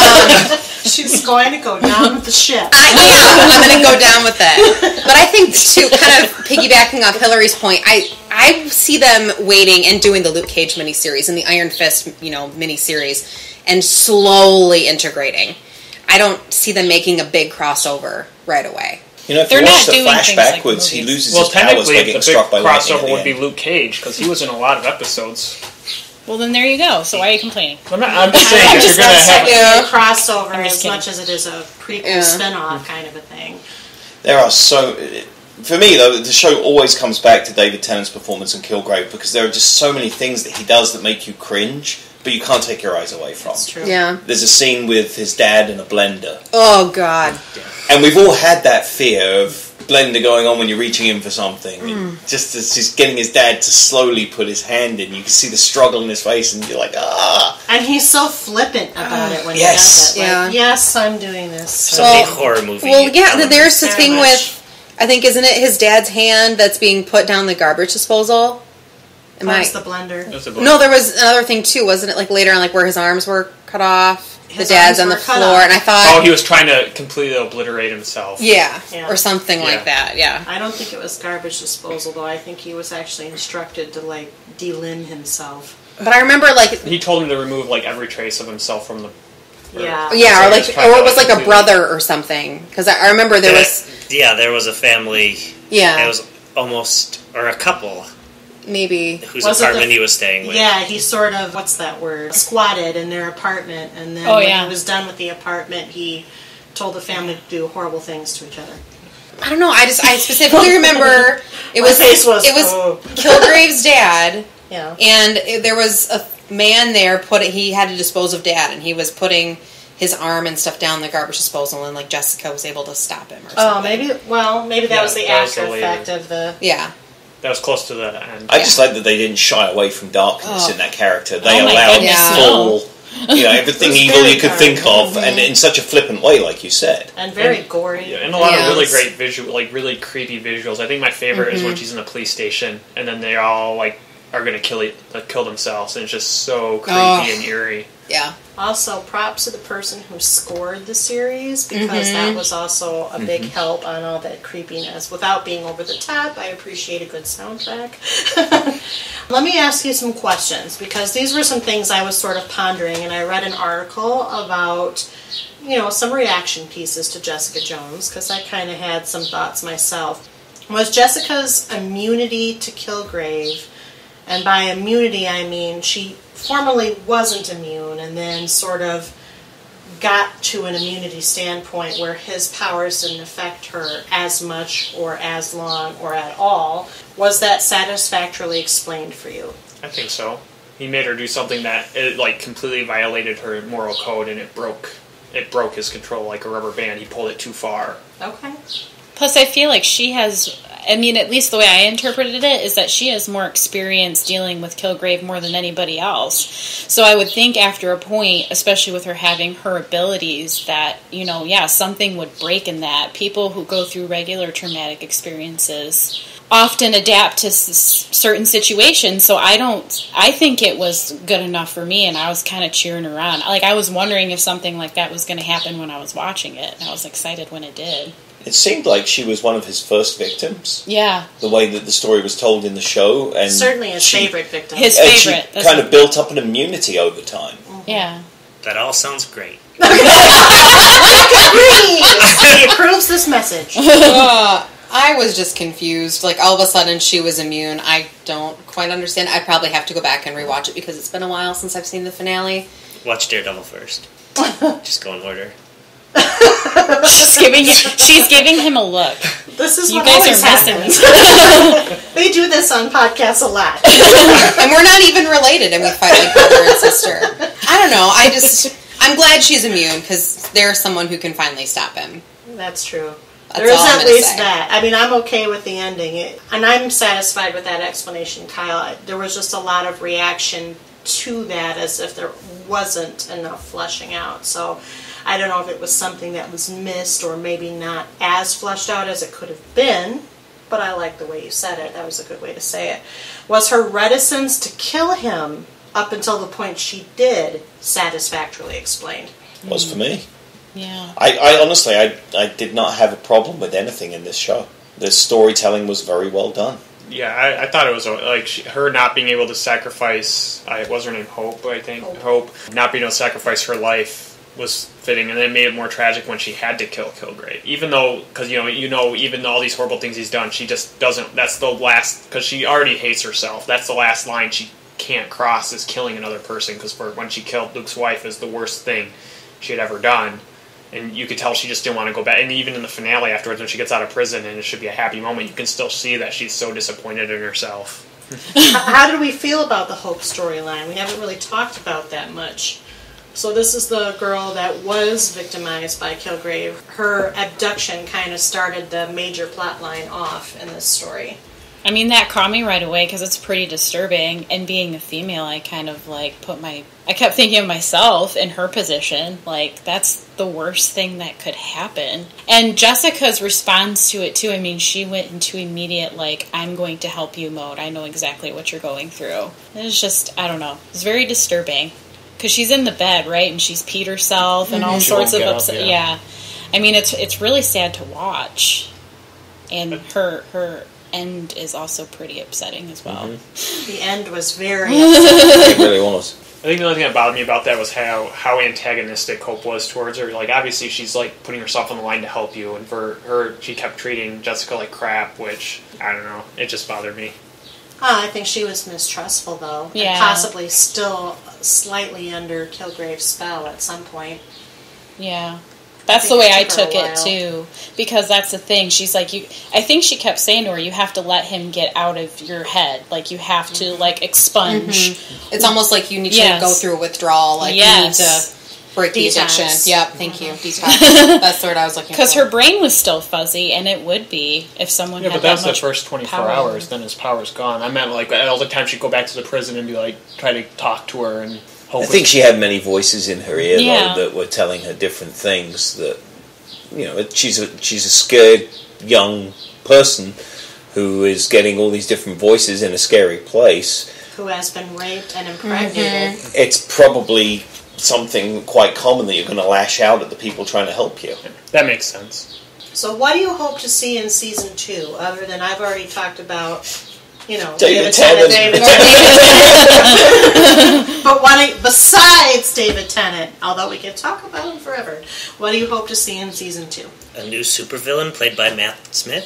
She's going to go down with the ship. I'm going to go down with it. But I think, too, kind of piggybacking off Hilary's point, I see them waiting and doing the Luke Cage miniseries and the Iron Fist, miniseries, and slowly integrating. I don't see them making a big crossover right away. If They're you watch not the doing Flash things like backwards, he movies. loses Well, his powers by technically, the getting big struck by lightning at crossover the would be end. Luke Cage because he was in a lot of episodes. Well, then there you go. So why are you complaining? I'm just saying I'm if just you're going to have. a crossover I'm just as kidding. much as it is a prequel Yeah. spin-off kind of a thing. There are so... For me, though, the show always comes back to David Tennant's performance in Kilgrave because there are just so many things that he does that make you cringe, but you can't take your eyes away from. That's true. Yeah. There's a scene with his dad and a blender. Oh, God. And we've all had that fear of blender going on when you're reaching in for something. Just as he's getting his dad to slowly put his hand in, you can see the struggle in his face, and you're like, ah! And he's so flippant about it when Yes. he does it. Like, Yeah. yes, I'm doing this. So Well- the horror movie. Well, yeah, element. there's the Very thing much. with, I think, isn't it his dad's hand that's being put down the garbage disposal? Am That I? was the blender. That's a No, there was another thing too, wasn't it? Like later on, like where his arms were cut off, His the dad's arms on the were cut floor, off. and I thought, Oh, he was trying to completely obliterate himself. yeah, Yeah. or something Yeah. like that. Yeah. I don't think it was garbage disposal, though. I think he was actually instructed to, like, delimb himself. But I remember, like, He told him to remove like every trace of himself from the. Yeah. yeah, So or he was like, trying or to, it was like a completely- brother or something. Because I remember there was, Yeah, there was a family. yeah, It was almost, or a couple maybe. whose Was it apartment the- he was staying with. Yeah, he sort of, what's that word? Squatted in their apartment, and then Oh, when yeah. he was done with the apartment, he told the family to do horrible things to each other. I don't know. I specifically remember it My was face was, it was oh. Kilgrave's dad. Yeah. And there was a man there he had to dispose of dad, and he was putting his arm and stuff down the garbage disposal, and like Jessica was able to stop him or something. Oh, maybe that Yeah, was the that was after the later. effect of the... Yeah. That was close to the end. I just like that they didn't shy away from darkness Oh. in that character. They Oh my allowed goodness, full, everything It was evil very you could dark. think of, and in such a flippant way, like you said. And very gory. Yeah, and a lot Yeah. of really great visual, like really creepy visuals. I think my favorite is when she's in the police station, and then they're all like are going to kill themselves, and it's just so creepy and eerie. Yeah. Also, props to the person who scored the series, because that was also a big help on all that creepiness. Without being over the top, I appreciate a good soundtrack. Let me ask you some questions, because these were some things I was sort of pondering, and I read an article about, some reaction pieces to Jessica Jones, because I kind of had some thoughts myself. Was Jessica's immunity to Kilgrave, and by immunity I mean she formerly wasn't immune and then sort of got to an immunity standpoint where his powers didn't affect her as much or as long or at all. Was that satisfactorily explained for you? I think so. He made her do something that completely violated her moral code, and it broke his control like a rubber band. He pulled it too far. Okay. Plus, I feel like she has, at least the way I interpreted it, is that she has more experience dealing with Kilgrave more than anybody else. So I would think after a point, especially with her having her abilities, that, something would break in that. People who go through regular traumatic experiences often adapt to certain situations, so I think it was good enough for me, and I was kind of cheering her on. I was wondering if something like that was going to happen when I was watching it, and I was excited when it did. It seemed like she was one of his first victims. Yeah. The way that the story was told in the show. And certainly his favorite victim. His favorite. She kind of built up an immunity over time. Yeah. That all sounds great. He approves this message. I was just confused. All of a sudden she was immune. I don't quite understand. I probably have to go back and rewatch it because it's been a while since I've seen the finale. Watch Daredevil first. Just go in order. She's giving him a look. This is you what guys always are happens. They do this on podcasts a lot. And we're not even related, and we fight like brother and sister. I don't know. I'm glad she's immune because there's someone who can finally stop him. That's true. That's there is all I'm at gonna least say. that. I'm okay with the ending. And I'm satisfied with that explanation, Kyle. There was just a lot of reaction to that as if there wasn't enough fleshing out. So I don't know if it was something that was missed or maybe not as fleshed out as it could have been, but I like the way you said it. That was a good way to say it. Was her reticence to kill him up until the point she did satisfactorily explained? Was for me. Yeah. I honestly, I did not have a problem with anything in this show. The storytelling was very well done. Yeah, I thought it was her not being able to sacrifice. What's her name? Hope, I think. Hope not being able to sacrifice her life was fitting, and then it made it more tragic when she had to kill Kilgrave. Even though, because even all these horrible things he's done, she just doesn't. That's the last, because she already hates herself. That's the last line she can't cross, is killing another person. Because when she killed Luke's wife, is the worst thing she had ever done. And you could tell she just didn't want to go back. And even in the finale afterwards, when she gets out of prison and it should be a happy moment, you can still see that she's so disappointed in herself. How did we feel about the Hope storyline? We haven't really talked about that much. So this is the girl that was victimized by Kilgrave. Her abduction kind of started the major plot line off in this story. That caught me right away because it's pretty disturbing. And being a female, I kind of I kept thinking of myself in her position. That's the worst thing that could happen. And Jessica's response to it too. She went into immediate I'm going to help you mode. I know exactly what you're going through. It's just, I don't know. It's very disturbing because she's in the bed, right? And she's peed herself and all sorts of upset. Yeah. It's really sad to watch. And her end is also pretty upsetting as well. Mm-hmm. The end was very upsetting. It really was. I think the only thing that bothered me about that was how antagonistic Hope was towards her. Obviously she's putting herself on the line to help you, and for her, she kept treating Jessica like crap, which, I don't know, it just bothered me. I think she was mistrustful, though. Yeah. And possibly still slightly under Kilgrave's spell at some point. Yeah. That's the way I took it, too. Because that's the thing. She's I think she kept saying to her, you have to let him get out of your head. You have to, expunge. Mm-hmm. It's almost like you need to go through a withdrawal. You need to break the addiction. Yep, thank you. Detox. That's the word I was looking for. Because her brain was still fuzzy, and it would be if someone had that much but that's the first 24 power. hours, then his power's gone. I meant, all the time she'd go back to the prison and be try to talk to her and hope. I think she had many voices in her ear, Yeah. though, that were telling her different things. That she's a scared young person who is getting all these different voices in a scary place. who has been raped and impregnated. It's probably something quite common that you're going to lash out at the people trying to help you. That makes sense. So what do you hope to see in season 2, other than I've already talked about, David Tennant. But besides David Tennant, although we can talk about him forever, what do you hope to see in season 2? A new supervillain played by Matt Smith.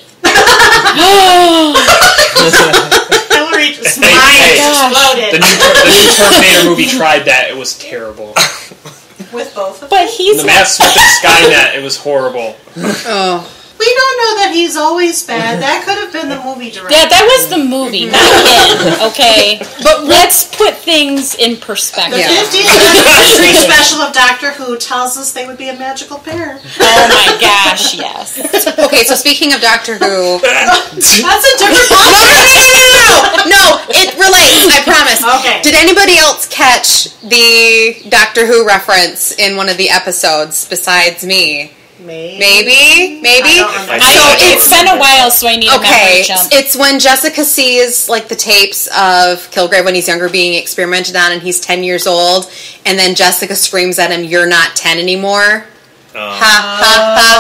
Hilary just exploded. The new Terminator movie tried that. It was terrible. With both of them? But he's The Matt Smith and Skynet, it was horrible. Oh. We don't know that he's always bad. That could have been the movie director. Yeah, that was the movie, not him, okay? But let's put things in perspective. The 50th anniversary special of Doctor Who tells us they would be a magical pair. Oh my gosh, yes. Okay, so speaking of Doctor Who... That's a different No, it relates, I promise. Okay. Did anybody else catch the Doctor Who reference in one of the episodes besides me? Maybe? I don't remember. It's been a while, so I need a memory jump. It's when Jessica sees like the tapes of Kilgrave when he's younger being experimented on and he's 10 years old, and then Jessica screams at him, "You're not 10 anymore." Ha ha ha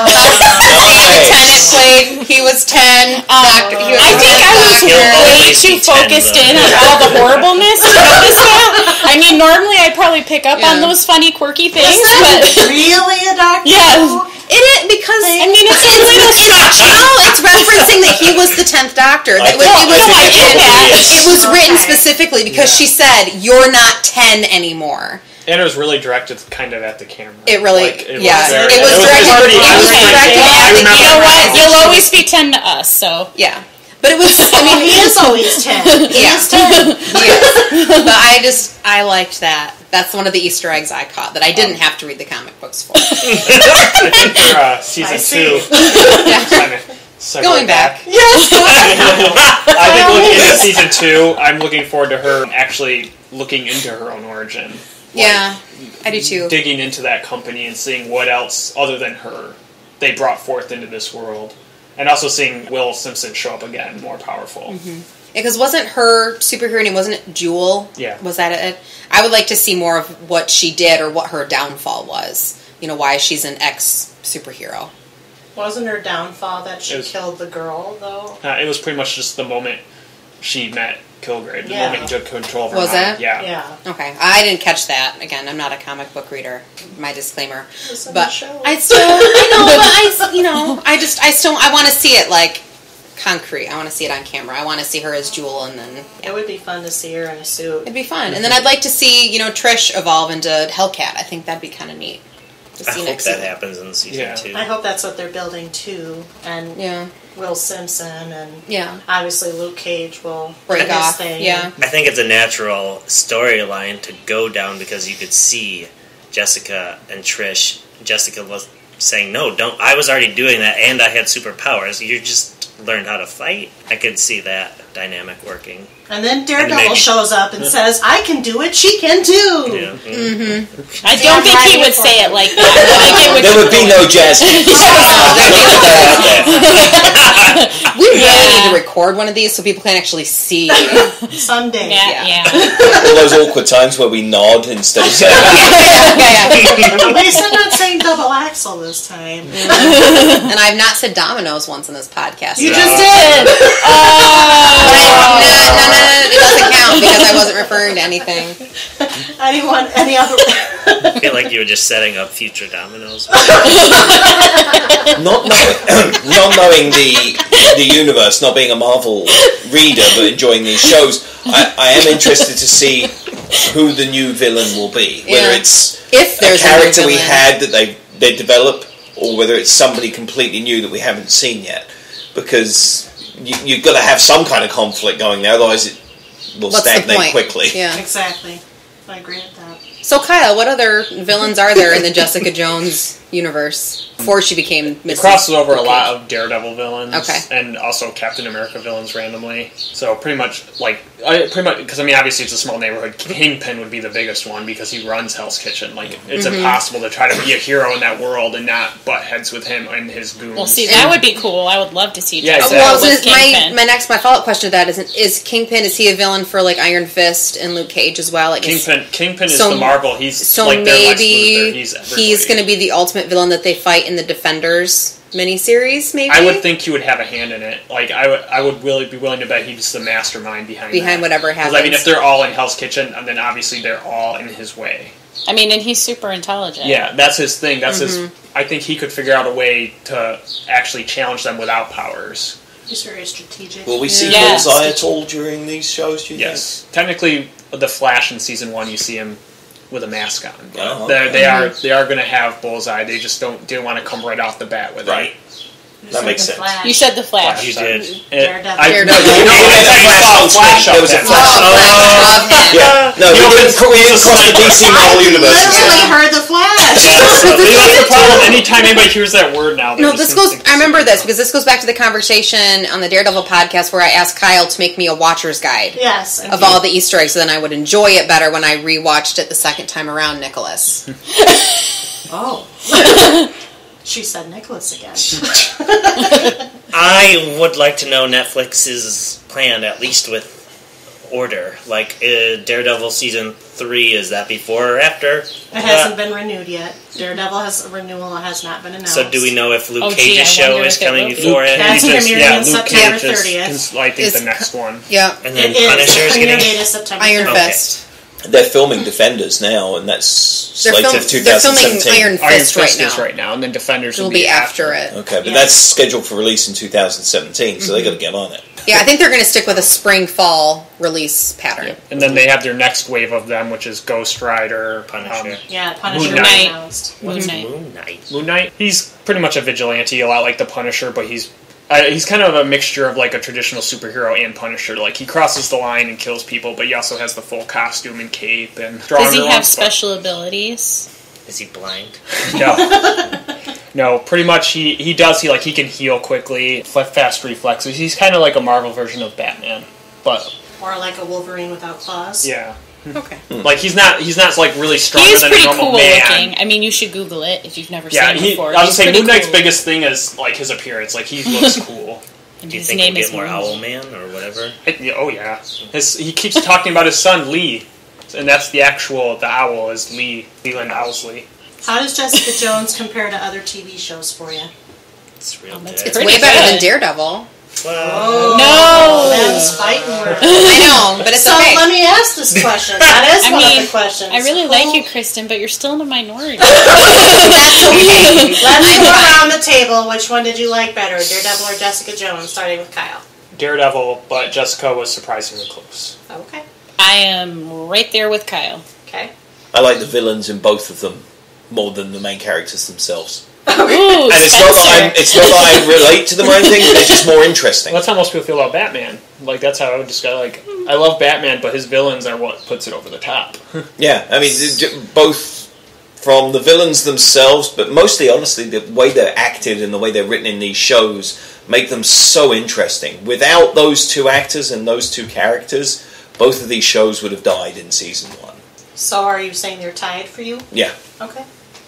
ha. He was 10. I think I was way too focused in on all the horribleness to notice that. I mean, normally I probably pick up on those funny, quirky things, but really a Doctor yeah. It is because I mean, it's it's referencing that he was the 10th Doctor. It was written specifically because she said, "You're not 10 anymore." And it was really directed kind of at the camera. It really, it was directed at the camera. You know what? You'll always be 10 to us, so. Yeah. But it was, I mean, he is always 10. He is 10. Yes. But I liked that. That's one of the Easter eggs I caught that I didn't have to read the comic books for. I think for season 2. Going back. Yes. I think looking into season 2, I'm looking forward to her actually looking into her own origin. Yeah, I do too. Digging into that company and seeing what else, other than her, they brought forth into this world. And also seeing Will Simpson show up again, more powerful. Mm-hmm. Because wasn't her superhero name, wasn't it Jewel? Yeah. Was that it? I would like to see more of what she did or what her downfall was. Why she's an ex-superhero. Wasn't her downfall that she killed the girl, though? It was pretty much just the moment she met Kilgrave. The moment he took control of her mind. Was it? Yeah. Okay. I didn't catch that. Again, I'm not a comic book reader. My disclaimer. But I want to see it like concrete. I want to see it on camera. I want to see her as Jewel, and then it would be fun to see her in a suit. It'd be fun, and then I'd like to see Trish evolve into Hellcat. I think that'd be kind of neat. I hope that happens in season 2. I hope that's what they're building too, and Will Simpson and obviously Luke Cage will break off. Thing. Yeah, I think it's a natural storyline to go down because you could see Jessica and Trish. Jessica was saying, "No, don't." I was already doing that, and I had superpowers. You just learned how to fight. I could see that dynamic working. And then Daredevil shows up and says, "I can do it. She can too." Yeah. Mm-hmm. I don't think he would say it like that. There would be no jazz. We really need to record one of these so people can actually see. Someday. Yeah. All those awkward times where we nod instead of saying. At least I'm not saying double axle this time. And I've not said dominoes once in this podcast. You just did. No, it doesn't count because I wasn't referring to anything. Any other? I feel like you were just setting up future dominoes. Not knowing the universe, not being a Marvel reader, but enjoying these shows, I am interested to see who the new villain will be. Whether it's if there's a character we had that they develop, or whether it's somebody completely new that we haven't seen yet. Because you've got to have some kind of conflict going there, otherwise it will stagnate quickly. Yeah. Exactly. I agree with that. So, Kyle, what other villains are there in the Jessica Jones universe before she became Mrs. It crosses over a lot of Daredevil villains, Okay. and also Captain America villains randomly. So pretty much, because obviously it's a small neighborhood. Kingpin would be the biggest one because he runs Hell's Kitchen. Like, it's impossible to try to be a hero in that world and not butt heads with him and his goons. Well, see, that would be cool. I would love to see. Yeah, Jessica Well, with Kingpin. my follow-up question to that is Kingpin, is he a villain for, like, Iron Fist and Luke Cage as well? Like, Kingpin is so- the Marvel. He's So like their Lex maybe Luthor. he's going to be the ultimate villain that they fight in the Defenders miniseries, maybe? I would think he would have a hand in it. Like, I would really be willing to bet he's the mastermind behind that. whatever 'Cause, happens. if they're all in Hell's Kitchen, and then obviously they're all in his way. I mean, and he's super intelligent. Yeah, that's his thing. That's his. I think he could figure out a way to actually challenge them without powers. He's very strategic. Will we see Yes. Bullseye at all during these shows, do you Yes, technically, the Flash in season 1, you see him with a mask on. But Oh, okay. they are going to have Bullseye. They just didn't want to come right off the bat with Right. That makes sense. You said the Flash. You did. Daredevil. Daredevil. There was a Flash. Yeah. No, we didn't cross the DC Marvel universe. Literally heard the Flash. That's the problem. Anytime anybody hears that word now, No, I remember this because this goes back to the conversation on the Daredevil podcast where I asked Kyle to make me a watcher's guide Yes. of all the Easter eggs, so then I would enjoy it better when I rewatched it the second time around, Nicholas. Oh. She said Nicholas again. I would like to know Netflix's plan, at least with order. Like, Daredevil Season 3, is that before or after? It hasn't been renewed yet. Daredevil renewal has not been announced. So do we know if Luke Oh, gee, Cage's I show wonder is if it coming will be. before it? That's premiering on September Cage 30th. is, I think, Is- the next one. Yeah. And then It is. Punisher's The premiere getting... date is September Iron 30th. Fist. They're filming Defenders now, and that's They're, slated they're 2017. filming Iron Iron Fist Fist right is now. right now, and then Defenders It'll be after it. Okay, but Yeah. that's scheduled for release in 2017, so they got to get on it. Yeah, I think they're going to stick with a spring-fall release pattern. And then they have their next wave of them, which is Ghost Rider, Punisher. Yeah, Punisher Moon was Knight. announced. What's Moon Knight. Moon Knight? Moon Knight. He's pretty much a vigilante, a lot like the Punisher, but he's kind of a mixture of like a traditional superhero and Punisher. Like, he crosses the line and kills people, but he also has the full costume and cape and stronger Does he have ones, but- special abilities? Is he blind? No. No, pretty much he does. He can heal quickly, fast reflexes. He's kind of like a Marvel version of Batman, but Or like a Wolverine without claws. yeah, Okay. like he's not like really stronger He's than pretty a normal cool man. looking. I mean, you should Google it if you've never Yeah, seen him before. I was He's saying pretty Moon Knight's cool. biggest thing is like his appearance. Like, he looks cool. And Do you his think name we'll is get more Moon. Owlman or whatever? Oh yeah, he keeps talking about his son Lee, and that's the owl is Leland Owlsley. How does Jessica Jones compare to other TV shows for you? It's real that's good. It's Pretty way better good. than Daredevil. Well, No! That's fighting words. I know, but it's So okay. let me ask this question. That is I one mean, of the questions. I really like you, Kristen, but you're still in the minority. That's okay. Let's go around the table. Which one did you like better, Daredevil or Jessica Jones? Starting with Kyle. Daredevil, but Jessica was surprisingly close. Okay. I am right there with Kyle. Okay. I like the villains in both of them more than the main characters themselves. Ooh, And it's not that I relate to them or anything, they're just more interesting. Well, that's how most people feel about Batman. Like, that's how I would describe. Like, I love Batman, but his villains are what puts it over the top. Yeah, I mean, both from the villains themselves, but mostly, honestly, the way they're acted and the way they're written in these shows make them so interesting. Without those two actors and those two characters, both of these shows would have died in season 1. So are you saying they're tied for you? Yeah. Okay.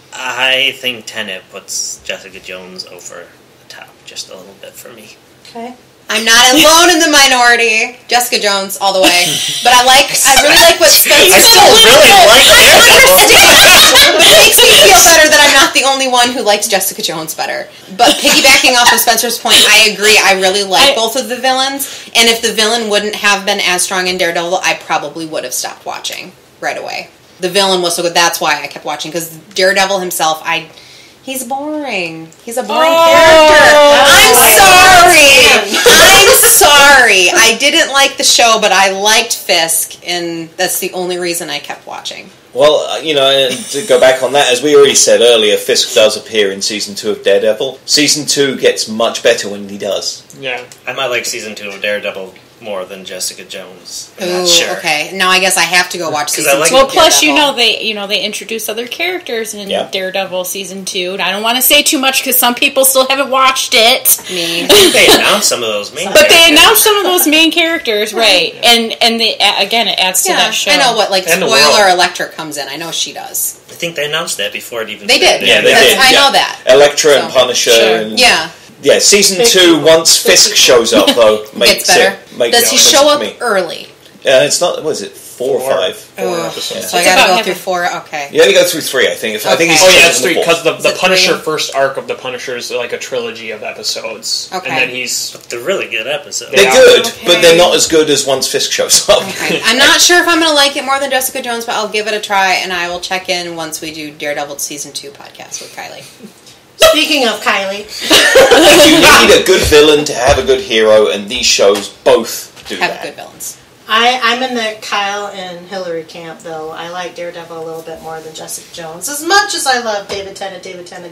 I think Tenet puts Jessica Jones over the top just a little bit for me. Okay. I'm not alone in the minority. Jessica Jones, all the way. But I really like what Spencer I still really like understand. But it makes me feel better that I'm not the only one who likes Jessica Jones better. But piggybacking off of Spencer's point, I agree. I really like both of the villains. And if the villain wouldn't have been as strong in Daredevil, I probably would have stopped watching right away. The villain was so good. That's why I kept watching. Because Daredevil himself, he's boring. He's a boring character. I'm sorry. I'm sorry. I didn't like the show, but I liked Fisk, and that's the only reason I kept watching. Well, to go back on that, as we already said earlier, Fisk does appear in Season 2 of Daredevil. Season 2 gets much better when he does. Yeah. I might like season 2 of Daredevil more than Jessica Jones. I'm Ooh, not sure. okay. Now I guess I have to go watch season 2. Well, plus Daredevil. they introduce other characters in Yeah. Daredevil season 2. And I don't want to say too much because some people still haven't watched it. Me. I think they announced some of those main But they characters. announced some of those main characters, right? And they again, it adds to that show. I know what And the Spoiler world. Electra comes in. I know she does. I think they announced that before it even They did. started. Yeah, they That's- did. I yeah. know that. Electra and So, Punisher. sure. And, Yeah. yeah, season 2, once Fisk shows up, though, makes Gets better. makes Does he it show up for me. early? It's not, what is it, 4 or 5? Four Ugh. episodes. So I It's gotta about go through heaven. 4. Okay. You only go through 3, I think. I think he's Okay. Oh yeah, chosen that's 3 the because Is the it Punisher 3? first arc of the Punisher is like a trilogy of episodes, Okay. and then he's They're really good episodes. They're Yeah. good, Okay. but they're not as good as once Fisk shows up. Okay. I'm not sure if I'm going to like it more than Jessica Jones, but I'll give it a try, and I will check in once we do Daredevil Season 2 podcast with Kylie. Speaking of Kylie, You need a good villain to have a good hero, and these shows both do Have that. good villains. I'm in the Kyle and Hilary camp, though. I like Daredevil a little bit more than Jessica Jones. As much as I love David Tennant,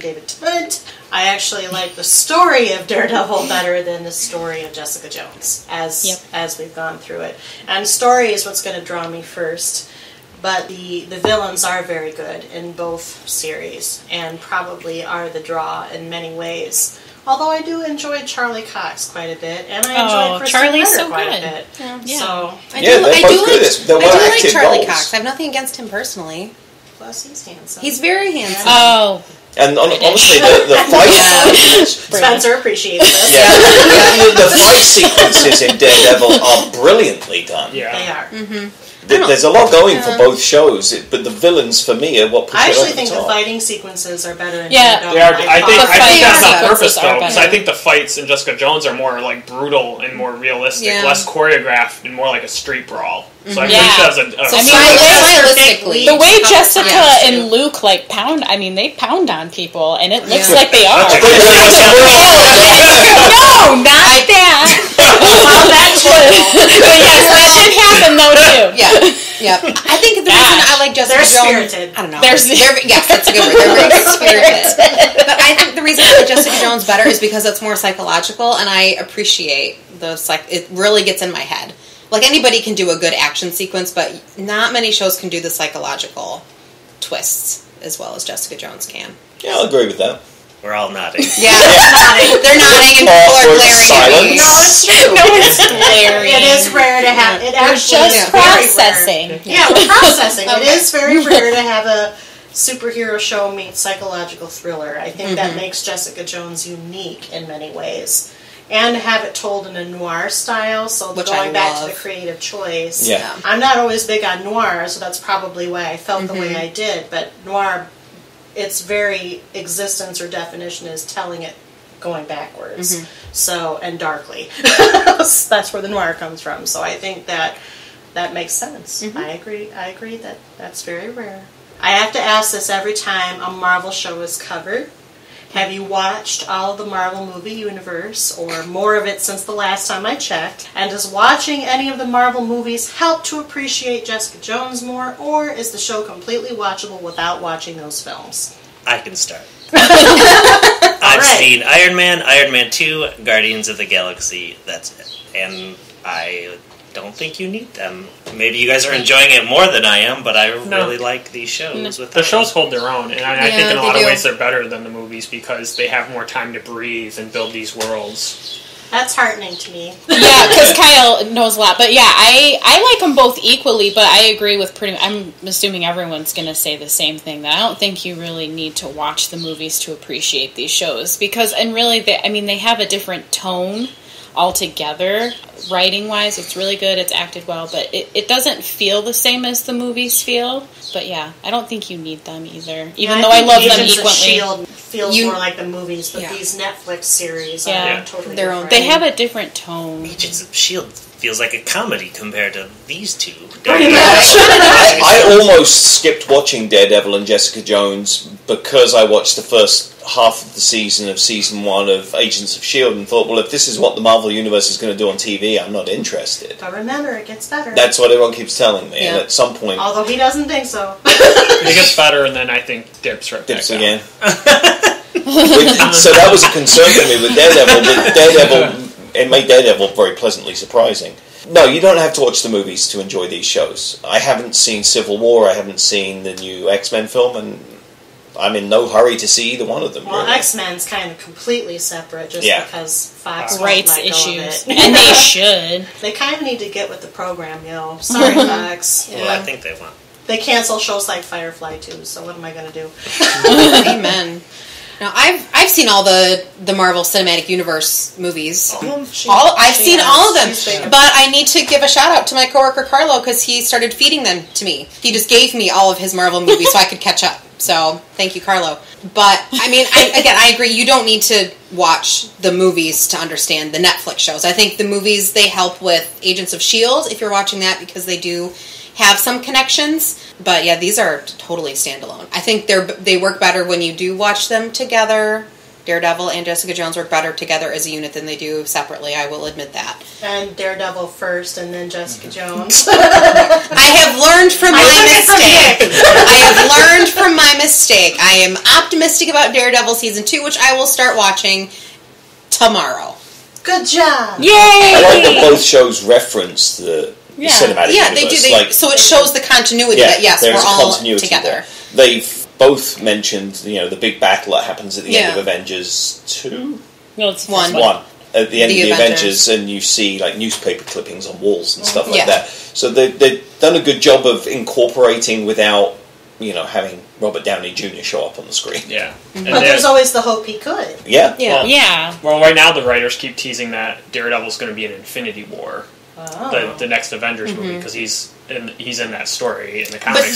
I actually like the story of Daredevil better than the story of Jessica Jones, as we've gone through it. And story is what's going to draw me first. But the villains are very good in both series, and probably are the draw in many ways. Although I do enjoy Charlie Cox quite a bit, and I enjoy Kristen Charlie's Ritter so quite good. a bit. Yeah. So, I Yeah, they're both good. They're I do like well-acted Charlie roles. Cox. I have nothing against him personally. plus he's handsome. He's very handsome. Oh, And honestly, the fight Spencer appreciates this. the fight sequences in Daredevil are brilliantly done. They yeah. are. There's a lot going for both shows, but the villains for me are what push I it actually over think the the top. fighting sequences are better in Yeah. Daredevil. They are, I think The that's fight on purpose sequences are though, because better. I think the fights in Jessica Jones are more like brutal and more realistic, Yeah. less choreographed and more like a street brawl. So I Yeah. think she has a So I mean, stylistically, the way Comes Jessica down to- and Luke pound, I mean, they pound on people, and it looks Yeah. like they are. That's a great way to say it. No, not that. But yes, that did happen though too. Yeah. I think the reason I like Jessica They're Jones... spirited. I don't know. There's- Yes, that's a good word. They're very spirited. But I think the reason I like Jessica Jones better is because it's more psychological, and I appreciate those. It really gets in my head. Like, anybody can do a good action sequence, but not many shows can do the psychological twists as well as Jessica Jones can. Yeah, I'll agree with that. We're all nodding. Yeah, they're nodding and people are Awkward glaring at me. silence. No, it's true. No, it's glaring. It is rare to have. It We're actually just is very rare. processing. Yeah, we're processing. It Okay. is very rare to have a superhero show meet psychological thriller. I think that makes Jessica Jones unique in many ways. And to have it told in a noir style, so Which going I back to love. the creative choice. Yeah. I'm not always big on noir, so that's probably why I felt the way I did. But noir, its very existence or definition is telling it going backwards. So, and darkly. That's where the noir comes from. So I think that makes sense. I agree that that's very rare. I have to ask this every time a Marvel show is covered. Have you watched all of the Marvel movie universe, or more of it since the last time I checked? And does watching any of the Marvel movies help to appreciate Jessica Jones more, or is the show completely watchable without watching those films? I can start. I've Alright. seen Iron Man, Iron Man 2, Guardians of the Galaxy. That's it. And I don't think you need them. Maybe you guys are enjoying it more than I am, but I really like these shows. With The shows hold their own, and I Yeah, think in a they lot of do. ways they're better than the movies because they have more time to breathe and build these worlds. That's heartening to me. Yeah, because Kyle knows a lot. But yeah, I like them both equally, but I agree with I'm assuming everyone's going to say the same thing, that I don't think you really need to watch the movies to appreciate these shows. Because, and really, they have a different tone altogether. Writing-wise, it's really good, it's acted well, but it doesn't feel the same as the movies feel. But yeah, I don't think you need them either, even though I love them Agents of equally. S.H.I.E.L.D. feels You- more like the movies, but these Netflix series Yeah. are totally Their own different. They have a different tone. Agents of S.H.I.E.L.D. feels like a comedy compared to these two. I almost skipped watching Daredevil and Jessica Jones because I watched the first half of the season of season 1 of Agents of S.H.I.E.L.D. and thought, well, if this is what the Marvel Universe is going to do on TV, I'm not interested. But remember, it gets better. That's what everyone keeps telling me, and Yeah. at some point, Although he doesn't think so. It gets better, and then I think dips right dips back again. So that was a concern for me with Daredevil, but Daredevil, it made Daredevil very pleasantly surprising. No, you don't have to watch the movies to enjoy these shows. I haven't seen Civil War, I haven't seen the new X-Men film, and I'm in no hurry to see either one of them. Well, really. X-Men's kind of completely separate just because Fox won't rights let go issues. of it. And they should. They kind of need to get with the program, Sorry, Fox. Well, I think they want. They cancel shows like Firefly, too, so what am I going to do? Amen. Now, I've seen all the Marvel Cinematic Universe movies. I've seen all of them, but I need to give a shout out to my coworker Carlo because he started feeding them to me. He just gave me all of his Marvel movies so I could catch up. So thank you, Carlo. But I mean, I agree. You don't need to watch the movies to understand the Netflix shows. I think the movies they help with Agents of S.H.I.E.L.D. if you're watching that because they do have some connections. But yeah, these are totally standalone. I think they work better when you do watch them together. Daredevil and Jessica Jones work better together as a unit than they do separately. I will admit that. And Daredevil first, and then Jessica Jones. I have learned from my mistake. I have learned from my mistake. I am optimistic about Daredevil Season 2, which I will start watching tomorrow. Good job! Yay! I like that both shows reference the cinematic universe. They do. So it shows the continuity that, yes, we're all together. They've both mentioned, the big battle that happens at the end of Avengers 2? No, it's one. At the end of the Avengers, and you see newspaper clippings on walls and stuff like that. So they've done a good job of incorporating without, having Robert Downey Jr. show up on the screen. Yeah. But there's always the hope he could. Yeah. Well, right now the writers keep teasing that Daredevil's going to be in Infinity War. The next Avengers movie, because he's in that story in the comics.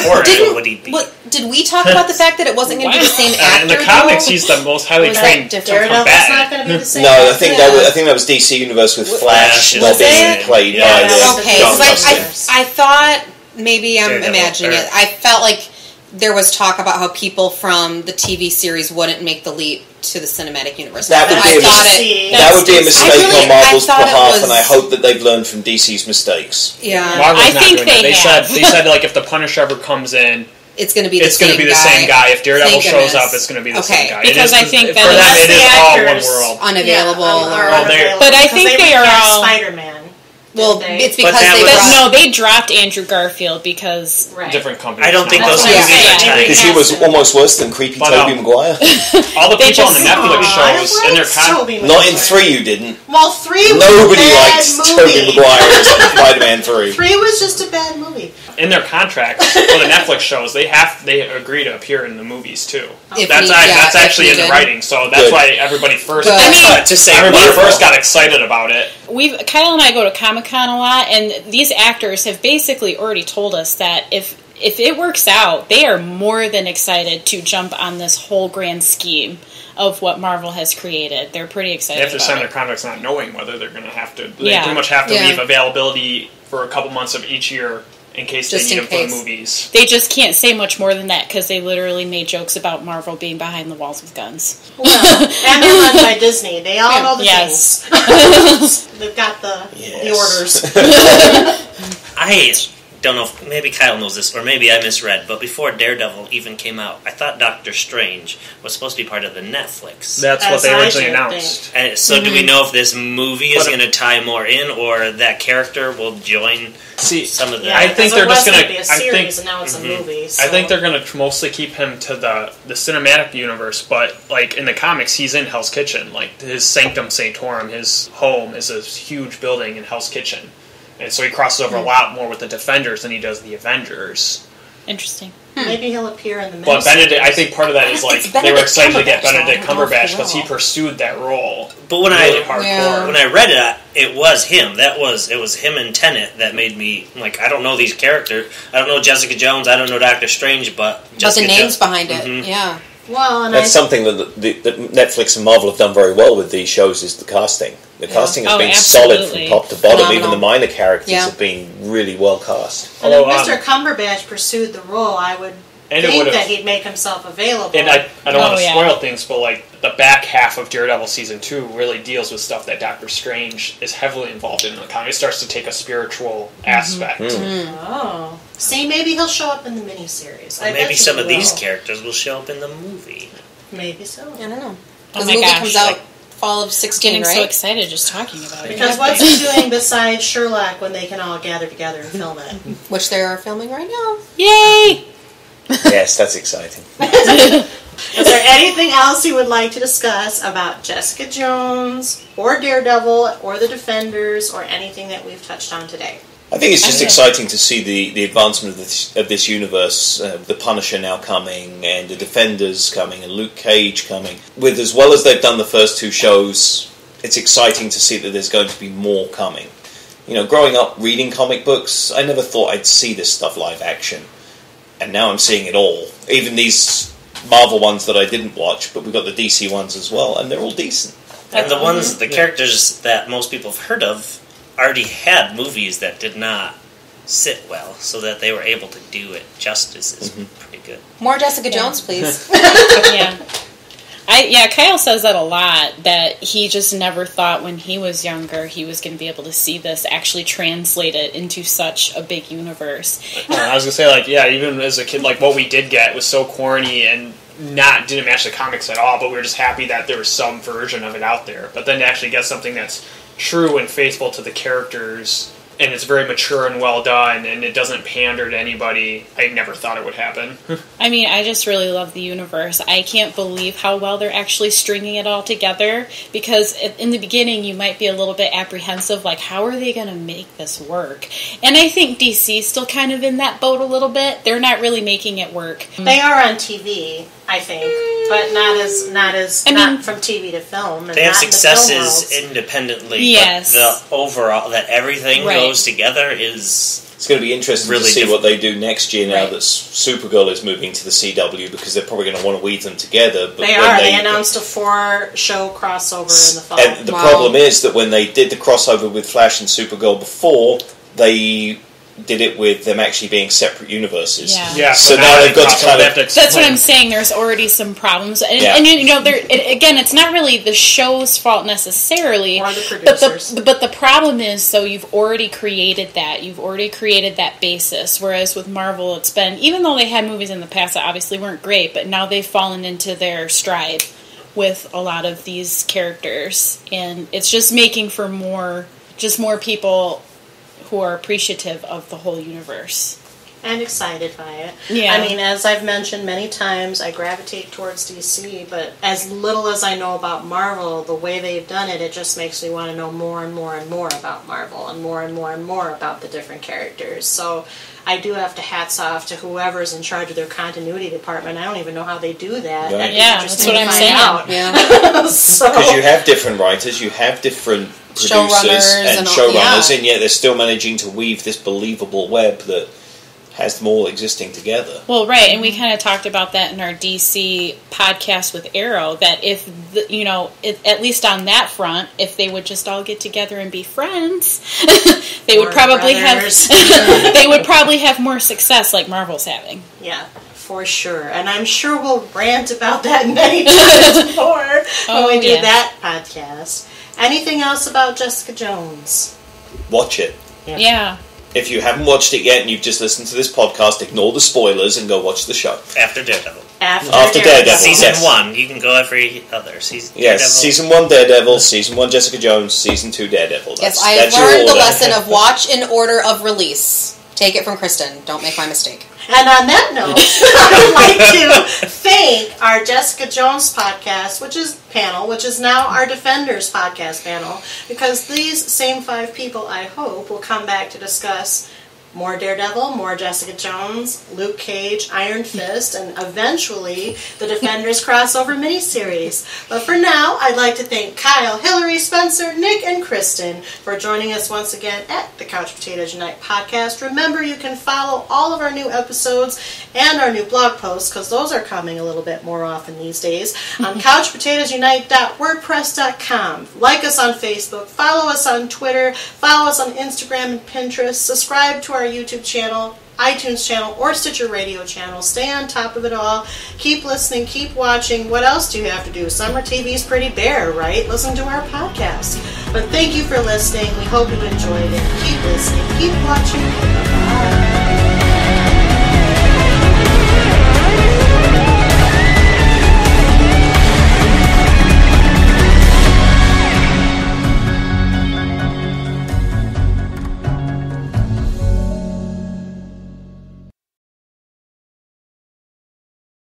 Did we talk about the fact that it wasn't going to be the same actor? In the comics, he's the most highly trained Daredevil's not going to be the same. No, I think that was DC Universe with Flash not being played by John Johnson. I thought maybe I'm imagining it. I felt like there was talk about how people from the TV series wouldn't make the leap to the cinematic universe. That would be a mistake on Marvel's behalf, and I hope that they've learned from DC's mistakes. Yeah, Marvel's not doing that. They said if the Punisher ever comes in, it's going to be the same guy. If Daredevil shows up, it's going to be the same guy. Because I think for them it is all one world. Unavailable. But I think they are all Spider-Man. Well, it's because they dropped Andrew Garfield because different companies. I don't think those movies are tied. Because he was almost worse than creepy Tobey Maguire. All the people on the Netflix shows in their not in 3 you didn't. Well, 3 was nobody a bad likes movie. Tobey Maguire in Spider-Man 3. 3 was just a bad movie. In their contracts for the Netflix shows, they agree to appear in the movies too. That's actually in the writing, so that's why everybody first got excited about it. Kyle and I go to Comic-Con a lot, and these actors have basically already told us that if it works out, they are more than excited to jump on this whole grand scheme of what Marvel has created. They're pretty excited. They have to sign their contracts not knowing whether they're going to have to. They pretty much have to leave availability for a couple months of each year in case they need them for the movies. They just can't say much more than that because they literally made jokes about Marvel being behind the walls with guns. Well, and they're run by Disney. They all know the things. They've got the orders. I don't know if maybe Kyle knows this, or maybe I misread, but before Daredevil even came out, I thought Doctor Strange was supposed to be part of the Netflix. That's what they originally announced. So do we know if this movie is going to tie more in, or that character will join some of the... I think they're just going to be a series, and now it's a movie. So. I think they're going to mostly keep him to the cinematic universe, but in the comics, he's in Hell's Kitchen. His Sanctum Sanctorum, his home, is a huge building in Hell's Kitchen. And so he crosses over a lot more with the Defenders than he does the Avengers. Interesting. Maybe he'll appear in the But Benedict, I think part of that is they were excited to get Benedict Cumberbatch because he pursued that role. But when I read it, it was him. It was him and Tenet that made me I don't know these characters. I don't know Jessica Jones. I don't know Doctor Strange, but the names behind it. Yeah. Well, and that's something that Netflix and Marvel have done very well with these shows is the casting. The casting has been solid from top to bottom. Phenomenal. Even the minor characters have been really well cast. And if Mr. Cumberbatch pursued the role, I would think that he'd make himself available. And I don't want to spoil things, but the back half of Daredevil Season 2 really deals with stuff that Doctor Strange is heavily involved in the comic. It starts to take a spiritual aspect. Oh. See, maybe he'll show up in the miniseries. Maybe some of these characters will show up in the movie. Maybe so. I don't know. Because the movie comes out fall of 16, Getting right? so excited just talking about it. Because what's he doing besides Sherlock when they can all gather together and film it? Which they're filming right now. Yay! Yes, that's exciting. Is there anything else you would like to discuss about Jessica Jones or Daredevil or the Defenders or anything that we've touched on today? I think it's just exciting to see the advancement of this universe. The Punisher now coming, and the Defenders coming, and Luke Cage coming. With as well as they've done the first two shows, it's exciting to see that there's going to be more coming. You know, growing up reading comic books, I never thought I'd see this stuff live action. And now I'm seeing it all. Even these Marvel ones that I didn't watch, but we've got the DC ones as well, and they're all decent. And the characters that most people have heard of already had movies that did not sit well, so that they were able to do it justice is pretty good. More Jessica Jones, please. Kyle says that a lot, that he just never thought when he was younger he was going to be able to see this actually translated into such a big universe. I was going to say, even as a kid, what we did get was so corny and didn't match the comics at all, but we were just happy that there was some version of it out there. But then to actually get something that's true and faithful to the characters, and it's very mature and well done, and it doesn't pander to anybody, I never thought it would happen. I mean, I just really love the universe. I can't believe how well they're actually stringing it all together, because in the beginning you might be a little bit apprehensive, how are they going to make this work? And I think DC's still kind of in that boat a little bit. They're not really making it work. They are on TV, I think, but not from TV to film. And they have not in the successes film worlds. independently, Yes. but the overall, that everything goes together is... It's going to be interesting really to see what they do next year now Right. that Supergirl is moving to the CW, because they're probably going to want to weave them together. But They announced a 4-show crossover in the fall. And the problem is that when they did the crossover with Flash and Supergirl before, they did it with them actually being separate universes. Yeah. So now they've got to kind of... That's what I'm saying. There's already some problems, and again, it's not really the show's fault necessarily, or the producers. But the problem is, so you've already created that. You've already created that basis. Whereas with Marvel, it's been, even though they had movies in the past that obviously weren't great, but now they've fallen into their stride with a lot of these characters, and it's just making for more people who are appreciative of the whole universe. And excited by it. Yeah. I mean, as I've mentioned many times, I gravitate towards DC, but as little as I know about Marvel, the way they've done it, it just makes me want to know more and more and more about Marvel, and more and more and more about the different characters. So I do have to hats off to whoever's in charge of their continuity department. I don't even know how they do that. Right. That's what I'm saying. Yeah. Because you have different writers, you have different producers and showrunners, and yet they're still managing to weave this believable web that has them all existing together. Well, right, and we kind of talked about that in our DC podcast with Arrow, that if, at least on that front, if they would just all get together and be friends, they would probably have more success like Marvel's having. Yeah. For sure. And I'm sure we'll rant about that many times more when we do that podcast. Anything else about Jessica Jones? Watch it. Yeah. If you haven't watched it yet and you've just listened to this podcast, ignore the spoilers and go watch the show. After Daredevil. After Daredevil. Season 1. You can go every other season. Yes, Daredevil. Season 1 Daredevil, Season 1 Jessica Jones, Season 2 Daredevil. Yes, I have learned the lesson of watch in order of release. Take it from Kristen. Don't make my mistake. And on that note, I would like to thank our Jessica Jones podcast, which is now our Defenders podcast panel, because these same 5 people, I hope, will come back to discuss more Daredevil, more Jessica Jones, Luke Cage, Iron Fist, and eventually the Defenders crossover miniseries. But for now, I'd like to thank Kyle, Hilary, Spencer, Nick, and Kristen for joining us once again at the Couch Potatoes Unite podcast. Remember, you can follow all of our new episodes and our new blog posts, because those are coming a little bit more often these days, on couchpotatoesunite.wordpress.com. Like us on Facebook, follow us on Twitter, follow us on Instagram and Pinterest, subscribe to our YouTube channel, iTunes channel, or Stitcher Radio channel. Stay on top of it all. Keep listening, keep watching. What else do you have to do? Summer TV's pretty bare, right? Listen to our podcast. But thank you for listening. We hope you enjoyed it. Keep listening, keep watching. Bye-bye.